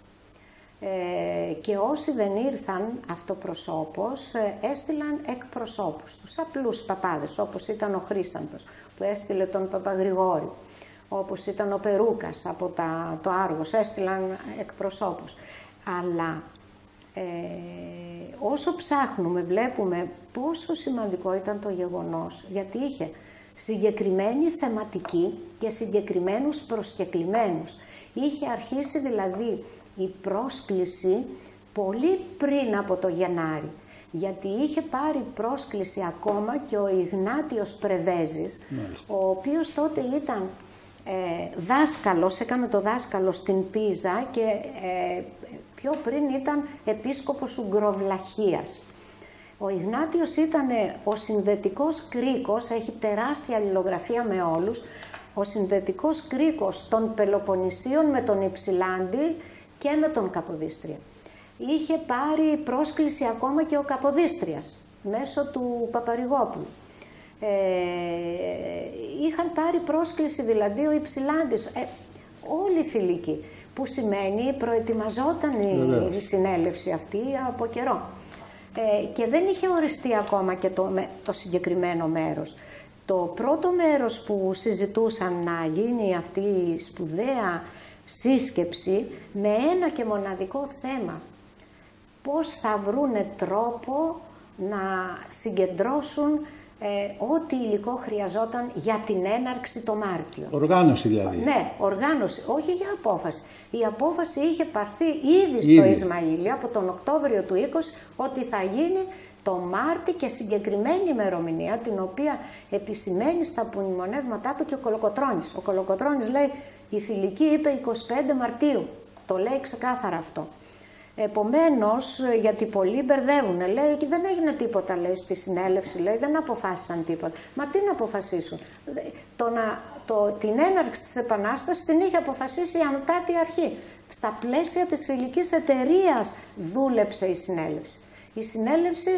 Ε, και όσοι δεν ήρθαν αυτοπροσώπως, ε, έστειλαν εκπροσώπους, τους απλούς παπάδες, όπως ήταν ο Χρήσαντος, που έστειλε τον Παπαγρηγόρη, όπως ήταν ο Περούκας από τα, το Άργος, έστειλαν εκπροσώπους. Αλλά ε, όσο ψάχνουμε βλέπουμε πόσο σημαντικό ήταν το γεγονός, γιατί είχε συγκεκριμένη θεματική και συγκεκριμένους προσκεκλημένους. Είχε αρχίσει δηλαδή η πρόσκληση πολύ πριν από το Γενάρη, γιατί είχε πάρει πρόσκληση ακόμα και ο Ιγνάτιος Πρεβέζης, μάλιστα, ο οποίος τότε ήταν ε, δάσκαλος, έκανε το δάσκαλο στην Πίζα και ε, πιο πριν ήταν επίσκοπος Ουγγροβλαχίας. Ο Ιγνάτιος ήταν ο συνδετικός κρίκος, έχει τεράστια αλληλογραφία με όλους, ο συνδετικός κρίκος των Πελοποννησίων με τον Υψηλάντη και με τον Καποδίστρια. Είχε πάρει πρόσκληση ακόμα και ο Καποδίστριας, μέσω του Παπαρηγόπουλου. Ε, είχαν πάρει πρόσκληση δηλαδή ο Υψηλάντης, ε, όλοι οι φιλικοί, που σημαίνει προετοιμαζόταν η, η συνέλευση αυτή από καιρό. Ε, και δεν είχε οριστεί ακόμα και το, το συγκεκριμένο μέρος. Το πρώτο μέρος που συζητούσαν να γίνει αυτή η σπουδαία σύσκεψη με ένα και μοναδικό θέμα. Πώς θα βρούνε τρόπο να συγκεντρώσουν ε, ό,τι υλικό χρειαζόταν για την έναρξη το Μάρτιο. Οργάνωση δηλαδή. Ναι, οργάνωση, όχι για απόφαση. Η απόφαση είχε πάρθει ήδη στο ήδη. Ισμαήλιο από τον Οκτώβριο του είκοσι ότι θα γίνει το Μάρτι και συγκεκριμένη ημερομηνία, την οποία επισημαίνει στα μνημονεύματά του και ο Κολοκοτρώνης. Ο Κολοκοτρώνης λέει, η Φιλική είπε είκοσι πέντε Μαρτίου, το λέει ξεκάθαρα αυτό. Επομένως, γιατί πολλοί μπερδεύουν, λέει, και δεν έγινε τίποτα, λέει, στη συνέλευση, λέει, δεν αποφάσισαν τίποτα. Μα τι να αποφασίσουν. Το να, το, την έναρξη της Επανάστασης την είχε αποφασίσει η Ανωτάτη Αρχή. Στα πλαίσια της Φιλικής Εταιρείας δούλεψε η συνέλευση. Η συνέλευση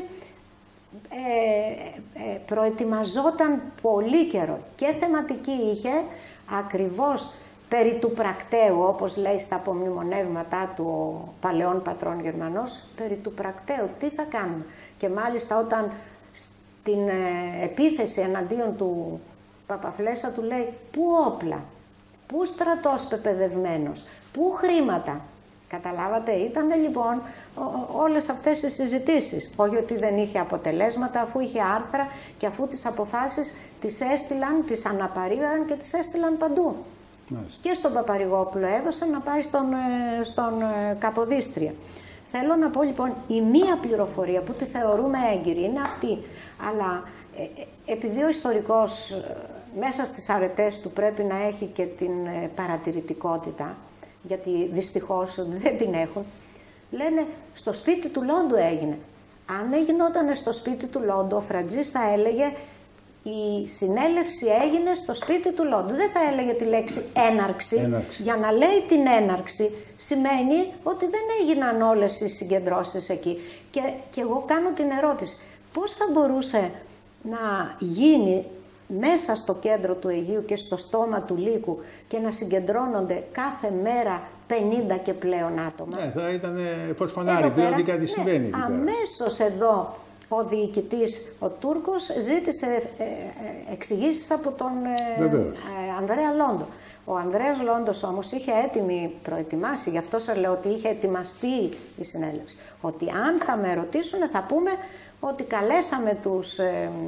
ε, ε, προετοιμαζόταν πολύ καιρό και θεματική είχε ακριβώς περί του πρακτέου, όπως λέει στα απομνημονεύματά του ο παλαιόν πατρών Γερμανός, περί του πρακτέου, τι θα κάνουμε. Και μάλιστα όταν στην ε, επίθεση εναντίον του Παπαφλέσσα του λέει, πού όπλα, πού στρατός πεπαιδευμένος, πού χρήματα. Καταλάβατε, ήταν λοιπόν όλες αυτές οι συζητήσεις. Όχι ότι δεν είχε αποτελέσματα, αφού είχε άρθρα και αφού τις αποφάσεις τις έστειλαν, τις αναπαρήγαν και τις έστειλαν παντού. Μάλιστα. Και στον Παπαρηγόπουλο έδωσαν να πάει στον, στον Καποδίστρια. Θέλω να πω λοιπόν, η μία πληροφορία που τη θεωρούμε έγκυρη είναι αυτή. Αλλά ε, επειδή ο ιστορικός μέσα στις αρετές του πρέπει να έχει και την παρατηρητικότητα, γιατί δυστυχώς δεν την έχουν, λένε στο σπίτι του Λόντου έγινε. Αν έγινόταν στο σπίτι του Λόντου, ο Φραντζής θα έλεγε η συνέλευση έγινε στο σπίτι του Λόντου. Δεν θα έλεγε τη λέξη έναρξη. έναρξη. Για να λέει την έναρξη σημαίνει ότι δεν έγιναν όλες οι συγκεντρώσεις εκεί. Και, και εγώ κάνω την ερώτηση, πώς θα μπορούσε να γίνει μέσα στο κέντρο του Αιγείου και στο στόμα του Λύκου και να συγκεντρώνονται κάθε μέρα πενήντα και πλέον άτομα. Ναι, θα ήταν φως φανάρι, πλέον τι κάτι συμβαίνει. Ναι, αμέσως εδώ ο διοικητής, ο Τούρκος, ζήτησε ε, ε, εξηγήσεις από τον ε, ε, Ανδρέα Λόντο. Ο Ανδρέας Λόντος όμως είχε έτοιμη προετοιμάσει, γι' αυτό σας λέω ότι είχε ετοιμαστεί η συνέλευση. Ότι αν θα με ρωτήσουν θα πούμε ότι καλέσαμε τους, ε,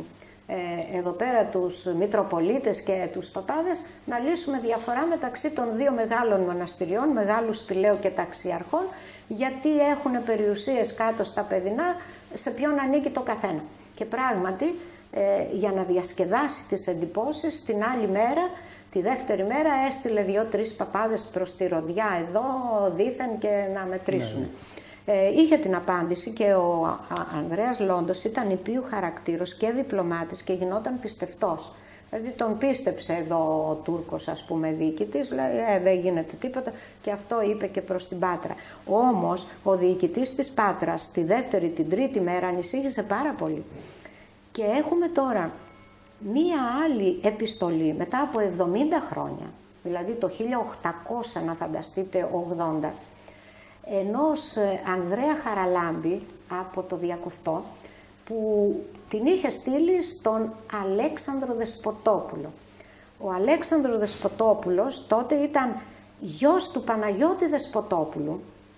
ε, εδώ πέρα τους Μητροπολίτες και τους Παπάδες, να λύσουμε διαφορά μεταξύ των δύο μεγάλων μοναστηριών, Μεγάλου Σπηλαίου και Ταξιαρχών, γιατί έχουν περιουσίες κάτω στα Παιδινά, σε ποιον ανήκει το καθένα. Και πράγματι, ε, για να διασκεδάσει τις εντυπώσεις, την άλλη μέρα, τη δεύτερη μέρα, έστειλε δύο-τρεις παπάδες προς τη Ροδιά εδώ, δήθεν, και να μετρήσουν. Ναι. Ε, είχε την απάντηση και ο Ανδρέας Λόντος ήταν υπείου χαρακτήρος και διπλωμάτης και γινόταν πιστευτός. Δηλαδή τον πίστεψε εδώ ο Τούρκος, ας πούμε, διοικητής, λέει ε, δεν γίνεται τίποτα, και αυτό είπε και προς την Πάτρα. Όμως ο διοικητής της Πάτρας τη δεύτερη, την τρίτη μέρα ανησύχησε πάρα πολύ. Και έχουμε τώρα μία άλλη επιστολή μετά από εβδομήντα χρόνια, δηλαδή το χίλια οκτακόσια, να φανταστείτε, ογδόντα, ενός Ανδρέα Χαραλάμπη από το Διακοφτό, που την είχε στείλει στον Αλέξανδρο Δεσποτόπουλο. Ο Αλέξανδρος Δεσποτόπουλος τότε ήταν γιος του Παναγιώτη Δεσποτόπουλου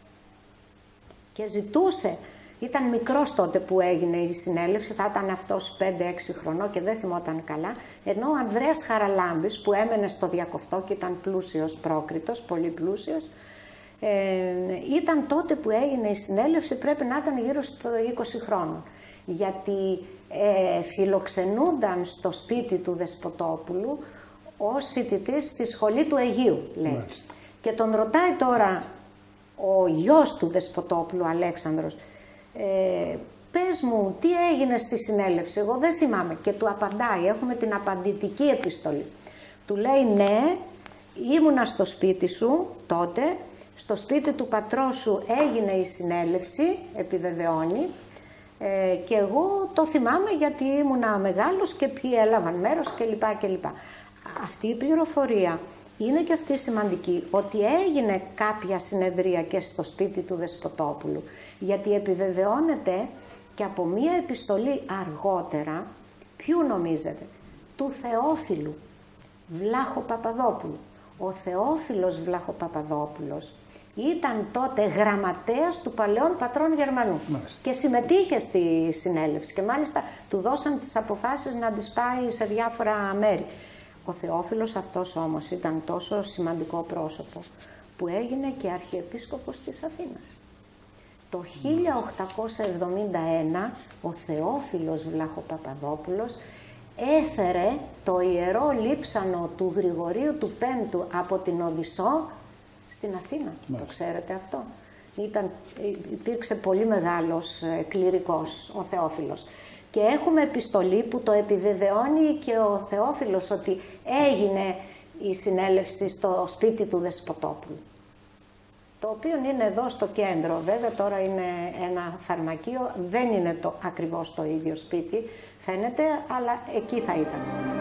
και ζητούσε, ήταν μικρός τότε που έγινε η συνέλευση, θα ήταν αυτός πέντε έξι χρονών και δεν θυμόταν καλά, ενώ ο Ανδρέας Χαραλάμπης, που έμενε στο Διακοφτό και ήταν πλούσιος πρόκριτος, πολύ πλούσιος, ε, ήταν τότε που έγινε η συνέλευση, πρέπει να ήταν γύρω στο είκοσι χρόνων, γιατί ε, φιλοξενούνταν στο σπίτι του Δεσποτόπουλου ως φοιτητής στη σχολή του Αιγείου, λέει. Μάλιστα. Και τον ρωτάει τώρα ο γιος του Δεσποτόπουλου, Αλέξανδρος, ε, πες μου τι έγινε στη συνέλευση, εγώ δεν θυμάμαι. Και του απαντάει, έχουμε την απαντητική επιστολή. Του λέει, ναι, ήμουνα στο σπίτι σου τότε, στο σπίτι του πατρός σου έγινε η συνέλευση, επιβεβαιώνει, ε, και εγώ το θυμάμαι γιατί ήμουνα μεγάλος και ποιοι έλαβαν μέρος κλπ. κλπ. Αυτή η πληροφορία είναι και αυτή σημαντική, ότι έγινε κάποια συνεδρία και στο σπίτι του Δεσποτόπουλου, γιατί επιβεβαιώνεται και από μία επιστολή αργότερα, ποιου νομίζετε, του Θεόφιλου Βλάχο Παπαδόπουλου. Ο Θεόφιλος Βλάχο Παπαδόπουλος ήταν τότε γραμματέας του Παλαιών Πατρών Γερμανού. Μάλιστα. Και συμμετείχε στη συνέλευση και μάλιστα του δώσαν τις αποφάσεις να τις πάει σε διάφορα μέρη. Ο Θεόφιλος αυτός όμως ήταν τόσο σημαντικό πρόσωπο που έγινε και αρχιεπίσκοπος της Αθήνας. Το χίλια οκτακόσια εβδομήντα ένα ο Θεόφιλος Βλαχοπαπαδόπουλος έφερε το ιερό λείψανο του Γρηγορίου του Πέμπτου από την Οδυσσό στην Αθήνα. Μάλιστα. Το ξέρετε αυτό. Ήταν, υπήρξε πολύ μεγάλος κληρικός ο Θεόφιλος. Και έχουμε επιστολή που το επιβεβαιώνει και ο Θεόφιλος ότι έγινε η συνέλευση στο σπίτι του Δεσποτόπουλου. Το οποίο είναι εδώ στο κέντρο. Βέβαια τώρα είναι ένα φαρμακείο, δεν είναι το, ακριβώς το ίδιο σπίτι, φαίνεται, αλλά εκεί θα ήταν.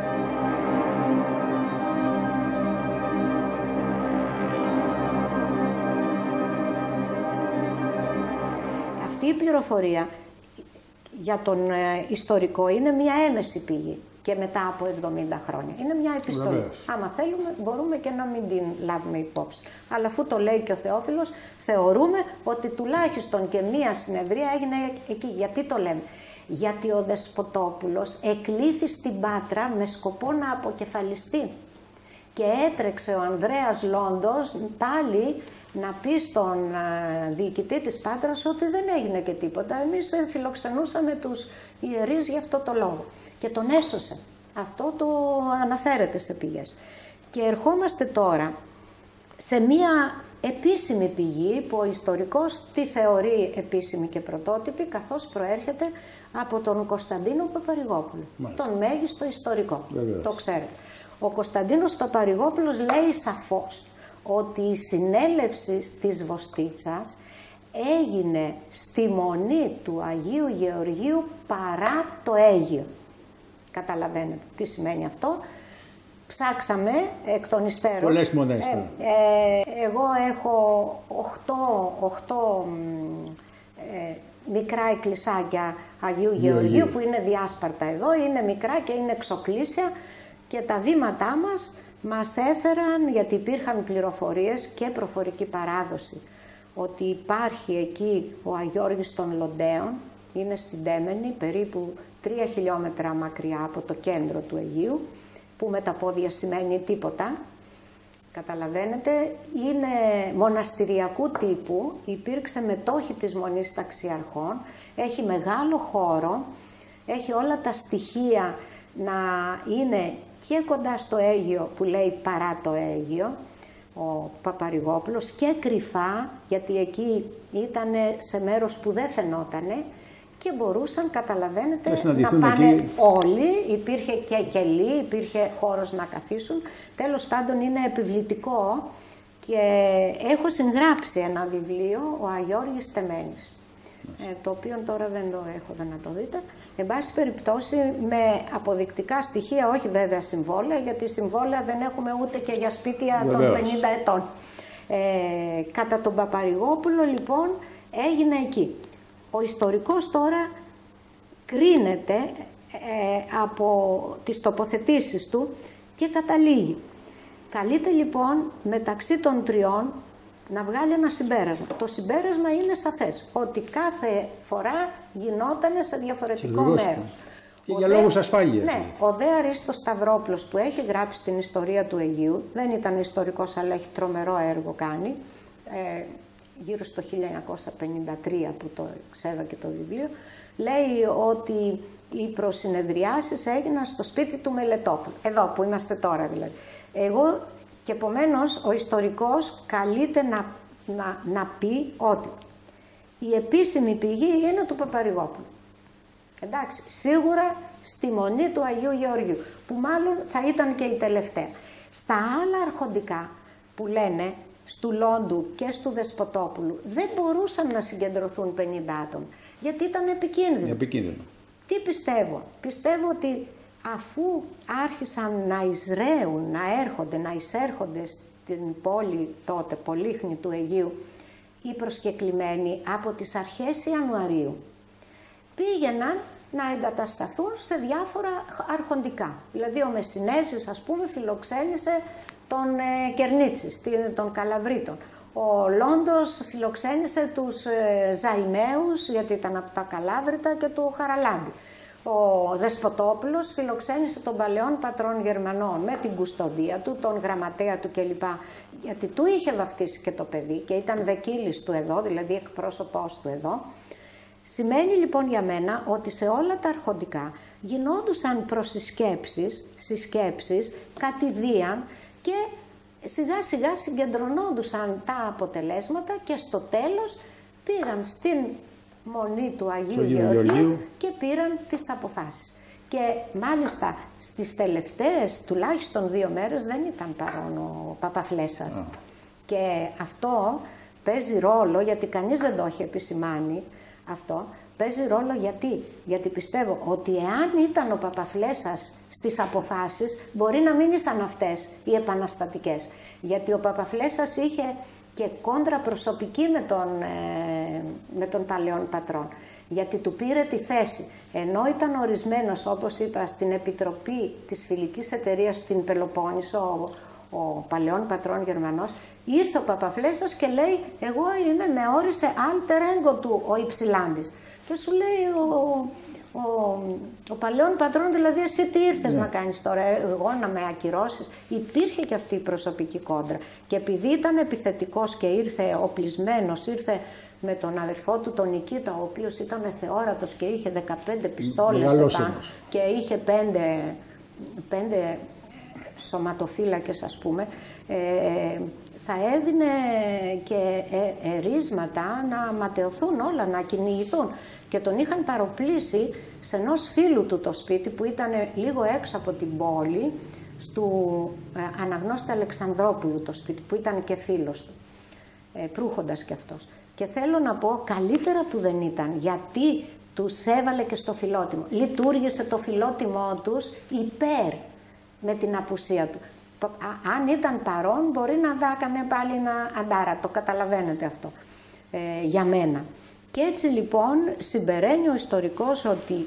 Αυτή η πληροφορία για τον ε, ιστορικό είναι μια έμεση πηγή και μετά από εβδομήντα χρόνια. Είναι μια επιστολή. Βεβαίως. Άμα θέλουμε μπορούμε και να μην την λάβουμε υπόψη. Αλλά αφού το λέει και ο Θεόφιλος, θεωρούμε ότι τουλάχιστον και μια συνεδρία έγινε εκεί. Γιατί το λέμε? Γιατί ο Δεσποτόπουλος εκλήθη στην Πάτρα με σκοπό να αποκεφαλιστεί. Και έτρεξε ο Ανδρέας Λόντος πάλι να πει στον uh, διοικητή της Πάτρας ότι δεν έγινε και τίποτα. Εμείς uh, φιλοξενούσαμε τους ιερείς για αυτό το λόγο. Και τον έσωσε. Αυτό το αναφέρεται σε πηγές. Και ερχόμαστε τώρα σε μία επίσημη πηγή που ο ιστορικός τη θεωρεί επίσημη και πρωτότυπη, καθώς προέρχεται από τον Κωνσταντίνο Παπαρηγόπουλο. Μάλιστα. Τον μέγιστο ιστορικό. Βεβαίως. Το ξέρετε. Ο Κωνσταντίνος Παπαρηγόπουλος λέει σαφώς ότι η συνέλευση της Βοστίτσας έγινε στη μονή του Αγίου Γεωργίου παρά το Αίγυο. Καταλαβαίνετε τι σημαίνει αυτό. Ψάξαμε εκ των υστέρων. Πολλές μονές. Ε, ε, εγώ έχω οχτώ ε, μικρά εκκλησάκια Αγίου Γεωργίου που είναι διάσπαρτα εδώ, είναι μικρά και είναι εξοκλήσια και τα βήματά μας μας έφεραν, γιατί υπήρχαν πληροφορίες και προφορική παράδοση, ότι υπάρχει εκεί ο Αγιώργης των Λοντέων, είναι στην Τέμενη, περίπου τρία χιλιόμετρα μακριά από το κέντρο του Αιγείου, που με τα πόδια σημαίνει τίποτα. Καταλαβαίνετε, είναι μοναστηριακού τύπου, υπήρξε μετόχη της Μονής Ταξιαρχών, έχει μεγάλο χώρο, έχει όλα τα στοιχεία να είναι και κοντά στο Αίγειο που λέει παρά το Αίγειο, ο Παπαρηγόπουλος, και κρυφά, γιατί εκεί ήταν σε μέρος που δεν φαινότανε και μπορούσαν, καταλαβαίνετε, να πάνε εκεί όλοι. Υπήρχε και κελί, υπήρχε χώρος να καθίσουν. Τέλος πάντων είναι επιβλητικό και έχω συγγράψει ένα βιβλίο, ο Αγιώργης Τεμένης, ε, το οποίο τώρα δεν το έχω, δεν να το δείτε. Εν πάση περιπτώσει, με αποδεικτικά στοιχεία, όχι βέβαια συμβόλαια, γιατί συμβόλαια δεν έχουμε ούτε και για σπίτια των πενήντα ετών. Ε, κατά τον Παπαρηγόπουλο, λοιπόν, έγινε εκεί. Ο ιστορικός τώρα κρίνεται ε, από τις τοποθετήσεις του και καταλήγει. Καλείται λοιπόν μεταξύ των τριών να βγάλει ένα συμπέρασμα. Το συμπέρασμα είναι σαφές, ότι κάθε φορά γινόταν σε διαφορετικό μέρος. Και για λόγους ασφάλειας. Ναι, ο δε Αρίστος Σταυρόπουλος, που έχει γράψει την ιστορία του Αιγείου, δεν ήταν ιστορικός αλλά έχει τρομερό έργο κάνει, ε, γύρω στο χίλια εννιακόσια πενήντα τρία που το ξέδωκε το βιβλίο, λέει ότι οι προσυνεδριάσεις έγιναν στο σπίτι του Μελετόπουλου, εδώ που είμαστε τώρα δηλαδή. Εγώ και επομένως ο ιστορικός καλείται να, να, να πει ότι η επίσημη πηγή είναι του Παπαρηγόπουλου. Εντάξει, σίγουρα στη Μονή του Αγίου Γεωργίου, που μάλλον θα ήταν και η τελευταία. Στα άλλα αρχοντικά που λένε, στου Λόντου και στου Δεσποτόπουλου, δεν μπορούσαν να συγκεντρωθούν πενήντα άτομα, γιατί ήταν επικίνδυνο. Επικίνδυνο. Τι πιστεύω? Πιστεύω ότι αφού άρχισαν να εισραίουν, να έρχονται, να εισέρχονται στην πόλη τότε, Πολύχνη του Αιγείου, οι προσκεκλημένοι από τις αρχές Ιανουαρίου, πήγαιναν να εγκατασταθούν σε διάφορα αρχοντικά. Δηλαδή ο Μεσσηνέζης, ας πούμε, φιλοξένησε τον ε, Κερνίτσης, των Καλαβρίτων. Ο Λόντος φιλοξένησε τους ε, Ζαϊμαίους, γιατί ήταν από τα Καλάβρητα, και του Χαραλάμπη. Ο Δεσποτόπουλος φιλοξένησε των παλαιών πατρών Γερμανών με την κουστοδία του, τον γραμματέα του κλπ. Γιατί του είχε βαφτίσει και το παιδί και ήταν βεκίλης του εδώ, δηλαδή εκπρόσωπός του εδώ. Σημαίνει λοιπόν για μένα ότι σε όλα τα αρχοντικά γινόντουσαν προσυσκέψεις, συσκέψεις, κατηδίαν και σιγά σιγά συγκεντρωνόντουσαν τα αποτελέσματα και στο τέλος πήγαν στην Μονή του Αγίου Γεωργίου και πήραν τις αποφάσεις. Και μάλιστα στις τελευταίες τουλάχιστον δύο μέρες δεν ήταν παρόν ο Παπαφλέσας. Ah. Και αυτό παίζει ρόλο, γιατί κανείς δεν το έχει επισημάνει αυτό, παίζει ρόλο γιατί, γιατί πιστεύω ότι εάν ήταν ο Παπαφλέσας στις αποφάσεις, μπορεί να μην ήσαν αυτές οι επαναστατικές. Γιατί ο Παπαφλέσας είχε και κόντρα προσωπική με τον, ε, με τον παλαιόν πατρόν, γιατί του πήρε τη θέση. Ενώ ήταν ορισμένος, όπως είπα, στην Επιτροπή της Φιλικής Εταιρείας στην Πελοπόννησο, ο, ο παλαιόν πατρόν Γερμανός, ήρθε ο Παπαφλέσας και λέει, εγώ είμαι, με όρισε alter ego του ο Υψηλάντης. Και σου λέει ο, ο, ο παλαιόν πατρόν, δηλαδή εσύ τι ήρθες yeah. να κάνεις τώρα, εγώ να με ακυρώσεις? Υπήρχε και αυτή η προσωπική κόντρα. Και επειδή ήταν επιθετικός και ήρθε οπλισμένος, ήρθε με τον αδερφό του τον Νικήτα, ο οποίος ήταν θεόρατος και είχε δεκαπέντε πιστόλες επάνω και είχε πέντε, πέντε σωματοφύλακες, ας πούμε, ε, θα έδινε και ε, ερίσματα να ματαιωθούν όλα, να κυνηγηθούν. Και τον είχαν παροπλήσει σε ενός φίλου του το σπίτι που ήταν λίγο έξω από την πόλη, στου ε, Αναγνώστη Αλεξανδρόπουλου το σπίτι, που ήταν και φίλος του, ε, προύχοντας κι αυτός. Και θέλω να πω, καλύτερα που δεν ήταν, γιατί τους έβαλε και στο φιλότιμο. Λειτουργήσε το φιλότιμό τους υπέρ με την απουσία του. Αν ήταν παρόν, μπορεί να τα έκανε πάλι ένα αντάρα, το καταλαβαίνετε αυτό, ε, για μένα. Και έτσι λοιπόν συμπεραίνει ο ιστορικός ότι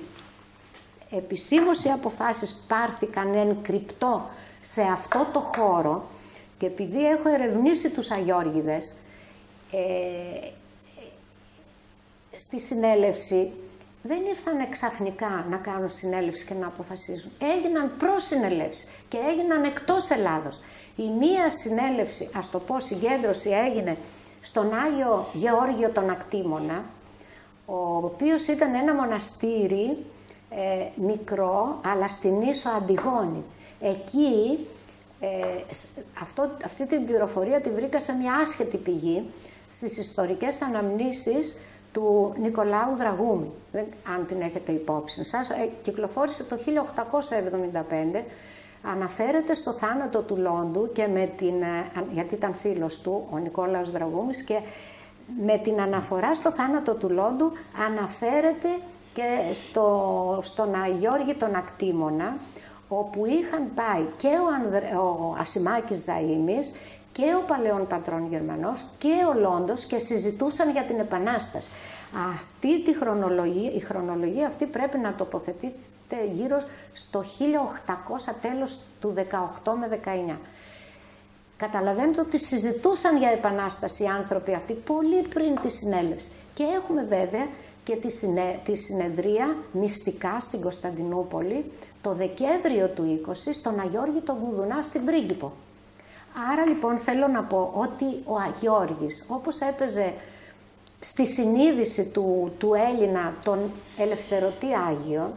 επισήμως οι αποφάσεις πάρθηκαν εν κρυπτό σε αυτό το χώρο, και επειδή έχω ερευνήσει τους Αγιώργηδες, ε, στη συνέλευση δεν ήρθαν ξαφνικά να κάνουν συνέλευση και να αποφασίζουν. Έγιναν προσυνελεύσεις και έγιναν εκτός Ελλάδος. Η μία συνέλευση, ας το πω συγκέντρωση, έγινε στον Άγιο Γεώργιο τον Ακτήμονα, ο οποίος ήταν ένα μοναστήρι ε, μικρό, αλλά στην ίσο Αντιγόνη. Εκεί, ε, αυτό, αυτή την πληροφορία τη βρήκα σε μια άσχετη πηγή, στις ιστορικές αναμνήσεις του Νικολάου Δραγούμη, αν την έχετε υπόψη σας. Ε, κυκλοφόρησε το χίλια οκτακόσια εβδομήντα πέντε, αναφέρεται στο θάνατο του Λόντου, και με την, γιατί ήταν φίλος του ο Νικόλαος Δραγούμης, και με την αναφορά στο θάνατο του Λόντου αναφέρεται και στο, στον Αγιώργη τον Ακτήμονα, όπου είχαν πάει και ο, Ανδρε, ο Ασημάκης Ζαΐμης και ο Παλαιόν Πατρών Γερμανός και ο Λόντος, και συζητούσαν για την Επανάσταση. Αυτή τη χρονολογία, η χρονολογία αυτή πρέπει να τοποθετείται γύρω στο χίλια οκτακόσια, τέλος του δεκαοκτώ με δεκαεννιά. Καταλαβαίνετε ότι συζητούσαν για Επανάσταση οι άνθρωποι αυτοί πολύ πριν τη συνέλευση. Και έχουμε βέβαια και τη, συνε, τη συνεδρία μυστικά στην Κωνσταντινούπολη το Δεκέμβριο του είκοσι στον Αγιώργη τον Κουδουνά στην Πρίγκιπο. Άρα λοιπόν θέλω να πω ότι ο Αγιώργης, όπως έπαιζε στη συνείδηση του, του Έλληνα τον ελευθερωτή Άγιο,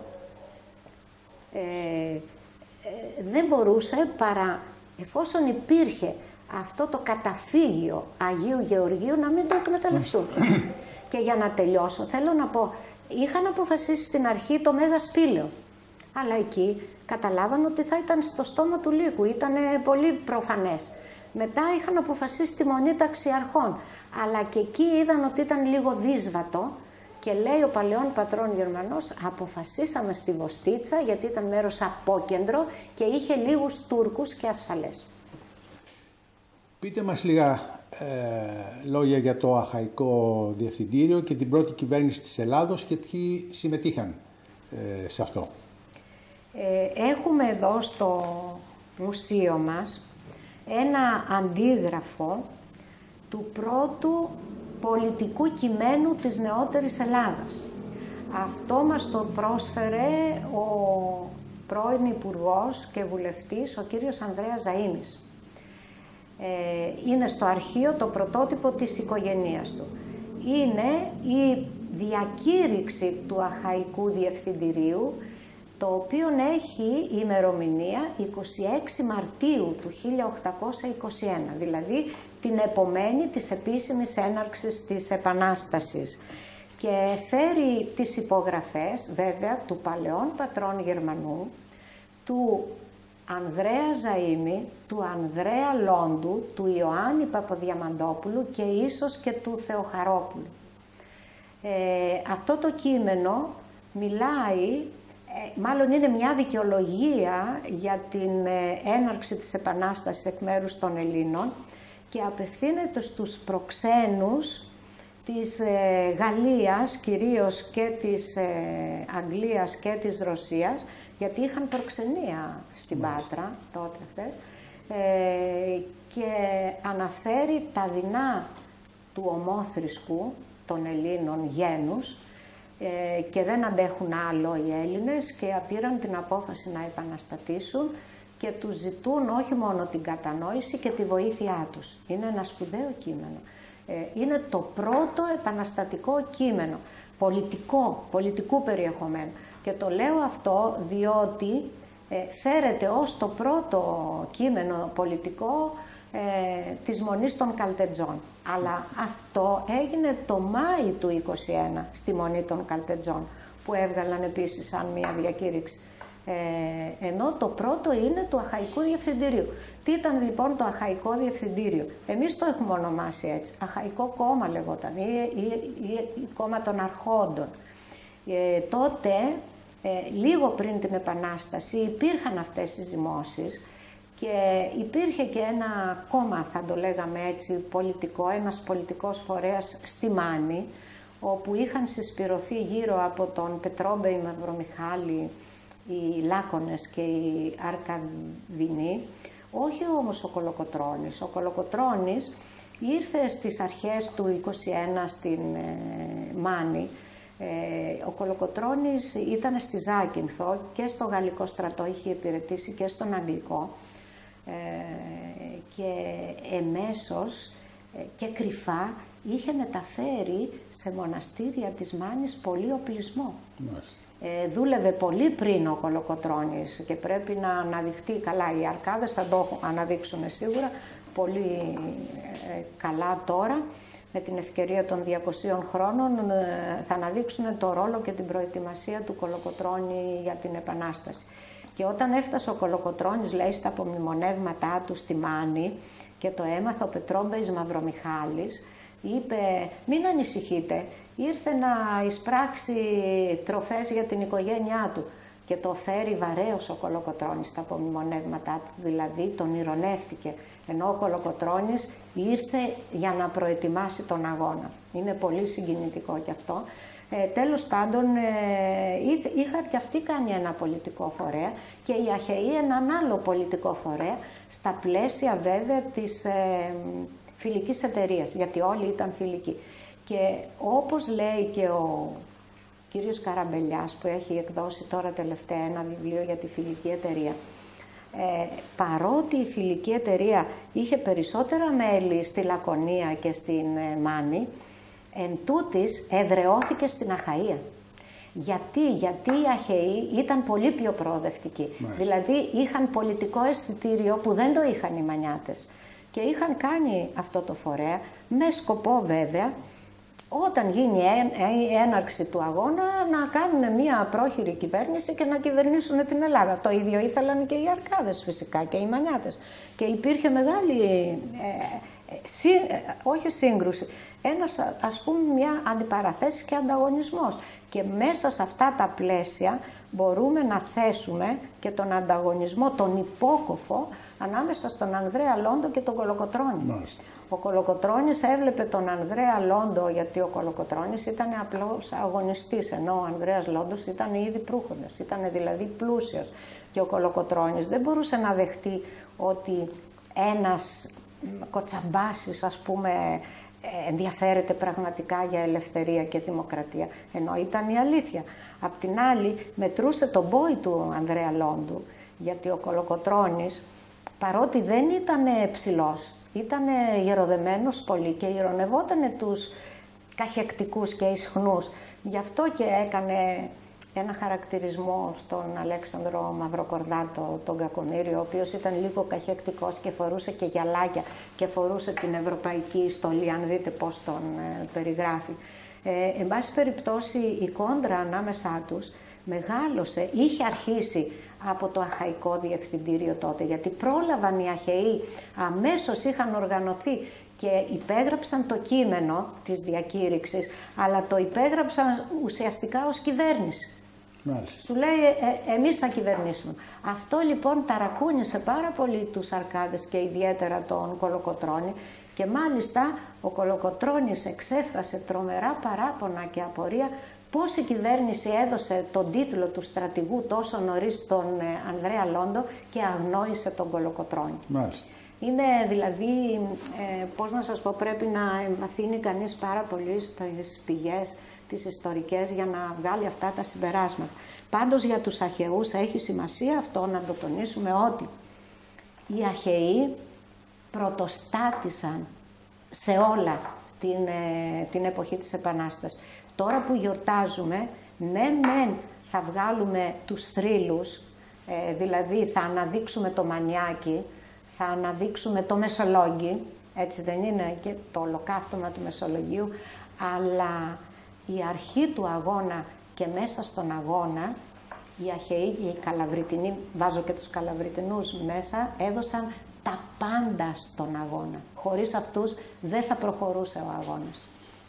ε, ε, δεν μπορούσε παρά, εφόσον υπήρχε αυτό το καταφύγιο Αγίου Γεωργίου, να μην το εκμεταλλευτούν. Και για να τελειώσω, θέλω να πω, είχαν αποφασίσει στην αρχή το Μέγα Σπήλαιο, αλλά εκεί καταλάβαν ότι θα ήταν στο στόμα του λύκου, ήταν πολύ προφανές. Μετά είχαν αποφασίσει τη Μονή Ταξιαρχών, αλλά και εκεί είδαν ότι ήταν λίγο δύσβατο, και λέει ο Παλαιόν Πατρών Γερμανός, αποφασίσαμε στη Βοστίτσα, γιατί ήταν μέρος απόκεντρο και είχε λίγους Τούρκους και ασφαλές. Πείτε μας λίγα ε, λόγια για το Αχαϊκό Διευθυντήριο και την πρώτη κυβέρνηση της Ελλάδος και ποιοι συμμετείχαν ε, σε αυτό. Ε, έχουμε εδώ στο μουσείο μας ένα αντίγραφο του πρώτου πολιτικού κειμένου της νεότερης Ελλάδας. Αυτό μας το πρόσφερε ο πρώην Υπουργός και Βουλευτής, ο κύριος Ανδρέας Ζαΐμης. Ε, είναι στο αρχείο το πρωτότυπο της οικογένειας του. Είναι η διακήρυξη του Αχαϊκού Διευθυντηρίου, το οποίο έχει ημερομηνία είκοσι έξι Μαρτίου του χίλια οκτακόσια είκοσι ένα, δηλαδή την επομένη της επίσημης έναρξης της Επανάστασης. Και φέρει τις υπογραφές, βέβαια, του Παλαιόν Πατρών Γερμανού, του Ανδρέα Ζαΐμη, του Ανδρέα Λόντου, του Ιωάννη Παπαδιαμαντόπουλου και ίσως και του Θεοχαρόπουλου. Ε, αυτό το κείμενο μιλάει, ε, μάλλον είναι μια δικαιολογία για την ε, έναρξη της Επανάστασης εκ μέρους των Ελλήνων, και απευθύνεται στους προξένους της ε, Γαλλίας, κυρίως και της ε, Αγγλίας και της Ρωσίας, γιατί είχαν προξενία στην Πάτρα τότε αυτές, ε, και αναφέρει τα δεινά του ομόθρησκου των Ελλήνων γένους, ε, και δεν αντέχουν άλλο οι Έλληνες και πήραν την απόφαση να επαναστατήσουν, και τους ζητούν όχι μόνο την κατανόηση και τη βοήθειά τους. Είναι ένα σπουδαίο κείμενο. Ε, είναι το πρώτο επαναστατικό κείμενο, πολιτικό, πολιτικού περιεχομένου. Και το λέω αυτό διότι ε, φέρεται ως το πρώτο κείμενο πολιτικό ε, της Μονής των Καλτετζών. Αλλά αυτό έγινε το Μάη του είκοσι ένα στη Μονή των Καλτετζών, που έβγαλαν επίσης σαν μια διακήρυξη. Ε, ενώ το πρώτο είναι του Αχαϊκού Διευθυντηρίου. Τι ήταν λοιπόν το Αχαϊκό Διευθυντήριο? Εμείς το έχουμε ονομάσει έτσι. Αχαϊκό κόμμα λεγόταν, ή, ή, ή, ή κόμμα των αρχόντων. Ε, τότε, ε, λίγο πριν την Επανάσταση, υπήρχαν αυτές οι ζυμώσεις και υπήρχε και ένα κόμμα, θα το λέγαμε έτσι, πολιτικό, ένας πολιτικός φορέας στη Μάνη, όπου είχαν συσπηρωθεί γύρω από τον Πετρόμπε, η Μαυρομιχάλη, οι Λάκωνες και οι Αρκαδινοί, όχι όμως ο Κολοκοτρώνης. Ο Κολοκοτρώνης ήρθε στις αρχές του είκοσι ένα στην ε, Μάνη, Ε, ο Κολοκοτρώνης ήταν στη Ζάκυνθο και στο Γαλλικό στρατό, είχε υπηρετήσει και στον Αγγλικό ε, και εμέσως ε, και κρυφά είχε μεταφέρει σε μοναστήρια της Μάνης πολύ οπλισμό. Ε, δούλευε πολύ πριν ο Κολοκοτρώνης και πρέπει να αναδειχτεί καλά. Οι αρκάδες θα το αναδείξουν σίγουρα πολύ ε, καλά τώρα. Με την ευκαιρία των διακοσίων χρόνων ε, θα αναδείξουν το ρόλο και την προετοιμασία του Κολοκοτρώνη για την Επανάσταση. Και όταν έφτασε ο Κολοκοτρώνης, λέει, στα απομνημονεύματά του στη Μάνη και το έμαθε ο Πετρόμπεης Μαυρομιχάλης, είπε «Μην ανησυχείτε, ήρθε να εισπράξει τροφές για την οικογένειά του». Και το φέρει βαρέως ο Κολοκοτρώνης στα απομνημονεύματά του, δηλαδή τον ηρωνεύτηκε. Ενώ ο Κολοκοτρώνης ήρθε για να προετοιμάσει τον αγώνα. Είναι πολύ συγκινητικό κι αυτό. Ε, τέλος πάντων, ε, είχαν κι αυτοί κάνει ένα πολιτικό φορέα και οι Αχαιοί έναν άλλο πολιτικό φορέα, στα πλαίσια βέβαια της ε, φιλικής εταιρείας, γιατί όλοι ήταν φιλικοί. Και όπως λέει και ο κύριος Καραμπελιάς, που έχει εκδώσει τώρα τελευταία ένα βιβλίο για τη φιλική εταιρεία, Ε, παρότι η φιλική εταιρεία είχε περισσότερα μέλη στη Λακωνία και στην ε, Μάνη, εν τούτης εδραιώθηκε στην Αχαΐα. Γιατί, γιατί οι Αχαιοί ήταν πολύ πιο προοδευτικοί. Μάλιστα. Δηλαδή είχαν πολιτικό αισθητήριο που δεν το είχαν οι Μανιάτες. Και είχαν κάνει αυτό το φορέα με σκοπό βέβαια, όταν γίνει η έναρξη του αγώνα, να κάνουν μια πρόχειρη κυβέρνηση και να κυβερνήσουν την Ελλάδα. Το ίδιο ήθελαν και οι Αρκάδες φυσικά και οι Μανιάτες. Και υπήρχε μεγάλη, ε, συ, ε, όχι σύγκρουση, ένας, ας πούμε, μια αντιπαραθέση και ανταγωνισμός. Και μέσα σε αυτά τα πλαίσια μπορούμε να θέσουμε και τον ανταγωνισμό, τον υπόκοφο, ανάμεσα στον Ανδρέα Λόντο και τον Κολοκοτρώνη. Μάλιστα. Ο Κολοκοτρώνης έβλεπε τον Ανδρέα Λόντο, γιατί ο Κολοκοτρώνης ήταν απλός αγωνιστής, ενώ ο Ανδρέας Λόντος ήταν ήδη προύχοντας, ήταν δηλαδή πλούσιος. Και ο Κολοκοτρώνης δεν μπορούσε να δεχτεί ότι ένας κοτσαμπάσης, ας πούμε, ενδιαφέρεται πραγματικά για ελευθερία και δημοκρατία, ενώ ήταν η αλήθεια. Απ' την άλλη, μετρούσε τον πόη του Ανδρέα Λόντου, γιατί ο Κολοκοτρώνης, παρότι δεν ήταν ψηλός, ήταν γεροδεμένος πολύ και ηρωνευόταν τους καχεκτικούς και ισχνούς. Γι' αυτό και έκανε ένα χαρακτηρισμό στον Αλέξανδρο Μαυροκορδάτο, τον Κακομοίριο, ο οποίος ήταν λίγο καχεκτικός και φορούσε και γυαλάκια και φορούσε την ευρωπαϊκή στολή, αν δείτε πώς τον ε, περιγράφει. Ε, εν πάση περιπτώσει, η κόντρα ανάμεσά τους μεγάλωσε, είχε αρχίσει από το Αχαϊκό Διευθυντήριο τότε, γιατί πρόλαβαν οι Αχαιοί, αμέσως είχαν οργανωθεί και υπέγραψαν το κείμενο της διακήρυξης, αλλά το υπέγραψαν ουσιαστικά ως κυβέρνηση. Μάλιστα. Σου λέει, ε, εμείς θα κυβερνήσουμε. Αυτό λοιπόν ταρακούνησε πάρα πολύ τους Αρκάδες και ιδιαίτερα τον Κολοκοτρώνη, και μάλιστα ο Κολοκοτρώνης εξέφρασε τρομερά παράπονα και απορία πώς η κυβέρνηση έδωσε τον τίτλο του στρατηγού τόσο νωρίς στον Ανδρέα Λόντο και αγνόησε τον Κολοκοτρώνη. Μάλιστα. Είναι δηλαδή, ε, πώς να σας πω, πρέπει να εμβαθύνει κανείς πάρα πολύ στις πηγές τις ιστορικές για να βγάλει αυτά τα συμπεράσματα. Πάντως για τους Αχαιούς έχει σημασία αυτό να το τονίσουμε, ότι οι Αχαιοί πρωτοστάτησαν σε όλα την, ε, την εποχή της Επανάστασης. Τώρα που γιορτάζουμε, ναι μεν θα βγάλουμε τους θρύλους, ε, δηλαδή θα αναδείξουμε το Μανιάκι, θα αναδείξουμε το Μεσολόγγι, έτσι δεν είναι, και το ολοκαύτωμα του Μεσολογγίου, αλλά η αρχή του αγώνα και μέσα στον αγώνα, οι Αχαιοί, οι Καλαβριτινοί, βάζω και τους Καλαβριτινούς μέσα, έδωσαν τα πάντα στον αγώνα. Χωρίς αυτούς δεν θα προχωρούσε ο αγώνας.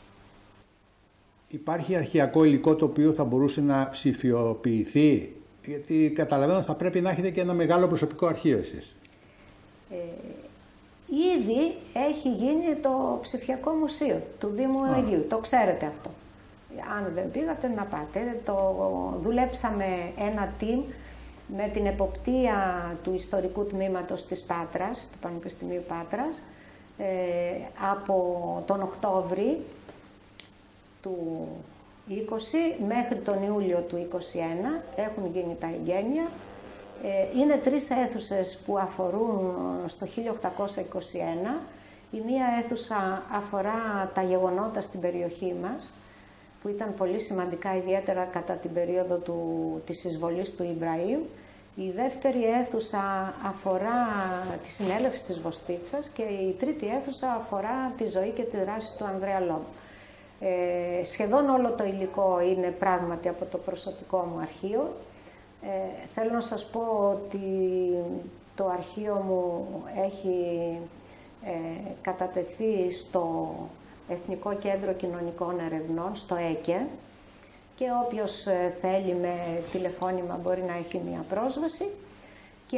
Υπάρχει αρχαιακό υλικό το οποίο θα μπορούσε να ψηφιοποιηθεί? Γιατί καταλαβαίνω θα πρέπει να έχετε και ένα μεγάλο προσωπικό αρχείο εσείς. Ε, ήδη έχει γίνει το ψηφιακό μουσείο του Δήμου Αιγείου. Το ξέρετε αυτό. Αν δεν πήγατε να πάτε. Το δουλέψαμε ένα team με την εποπτεία του ιστορικού τμήματος της Πάτρας, του Πανεπιστημίου Πάτρας, ε, από τον Οκτώβρη του είκοσι μέχρι τον Ιούλιο του είκοσι ένα έχουν γίνει τα εγγένεια. Είναι τρεις αίθουσες που αφορούν στο χίλια οκτακόσια είκοσι ένα. Η μία αίθουσα αφορά τα γεγονότα στην περιοχή μας, που ήταν πολύ σημαντικά, ιδιαίτερα κατά την περίοδο του, της εισβολής του Ιμπραήμ. Η δεύτερη αίθουσα αφορά τη συνέλευση της Βοστίτσας και η τρίτη αίθουσα αφορά τη ζωή και τη δράση του Ανδρέα Λόμπ. Ε, σχεδόν όλο το υλικό είναι πράγματι από το προσωπικό μου αρχείο. Ε, θέλω να σας πω ότι το αρχείο μου έχει ε, κατατεθεί στο Εθνικό Κέντρο Κοινωνικών Ερευνών, στο ΕΚΕ, και όποιος θέλει με τηλεφώνημα μπορεί να έχει μία πρόσβαση, και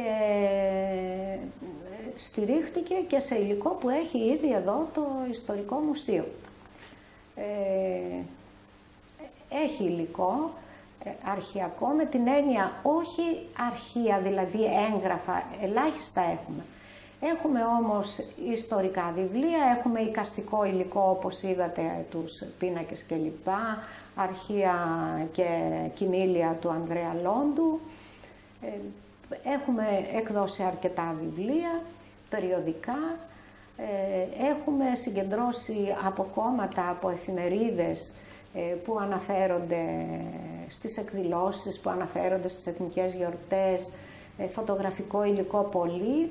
στηρίχτηκε και σε υλικό που έχει ήδη εδώ το Ιστορικό Μουσείο. Ε, έχει υλικό ε, αρχειακό, με την έννοια όχι αρχεία, δηλαδή έγγραφα, ελάχιστα έχουμε. Έχουμε όμως ιστορικά βιβλία, έχουμε εικαστικό υλικό όπως είδατε, τους πίνακες κλπ, αρχεία και κοιμήλια του Ανδρέα Λόντου. Έχουμε εκδώσει αρκετά βιβλία, περιοδικά. Έχουμε συγκεντρώσει αποκόμματα από εφημερίδες που αναφέρονται στις εκδηλώσεις, που αναφέρονται στις εθνικές γιορτές, φωτογραφικό υλικό πολύ.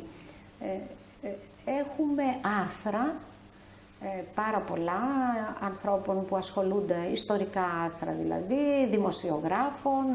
Έχουμε άρθρα, πάρα πολλά, ανθρώπων που ασχολούνται, ιστορικά άρθρα δηλαδή, δημοσιογράφων.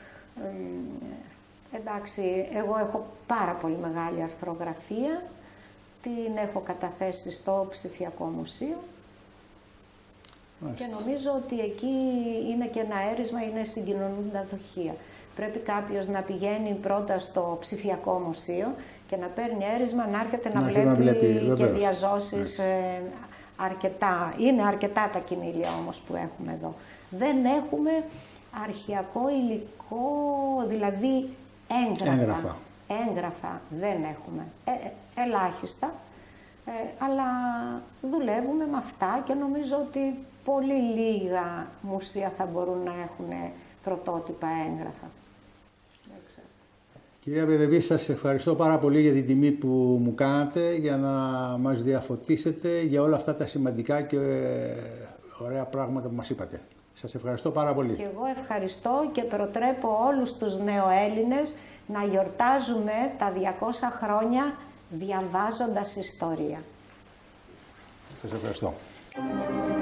Εντάξει, εγώ έχω πάρα πολύ μεγάλη αρθρογραφία, την έχω καταθέσει στο Ψηφιακό Μουσείο. Μάλιστα. Και νομίζω ότι εκεί είναι και ένα έρισμα, είναι συγκοινωνούντα δοχεία. Πρέπει κάποιος να πηγαίνει πρώτα στο Ψηφιακό Μουσείο και να παίρνει έρισμα, να έρχεται να, να βλέπει, να βλέπει και διαζώσεις ε, αρκετά. Είναι αρκετά τα κοιμήλια όμως που έχουμε εδώ. Δεν έχουμε αρχειακό υλικό, δηλαδή έγγραφα. Έγγραφα, έγγραφα δεν έχουμε. Ε, ε, ελάχιστα. Ε, αλλά δουλεύουμε με αυτά και νομίζω ότι πολύ λίγα μουσεία θα μπορούν να έχουν πρωτότυπα έγγραφα. Κυρία Πεδεβή, σας ευχαριστώ πάρα πολύ για την τιμή που μου κάνατε, για να μας διαφωτίσετε για όλα αυτά τα σημαντικά και ωραία πράγματα που μας είπατε. Σας ευχαριστώ πάρα πολύ. Και εγώ ευχαριστώ και προτρέπω όλους τους νεοέλληνες να γιορτάζουμε τα διακόσια χρόνια διαβάζοντας ιστορία. Σας ευχαριστώ.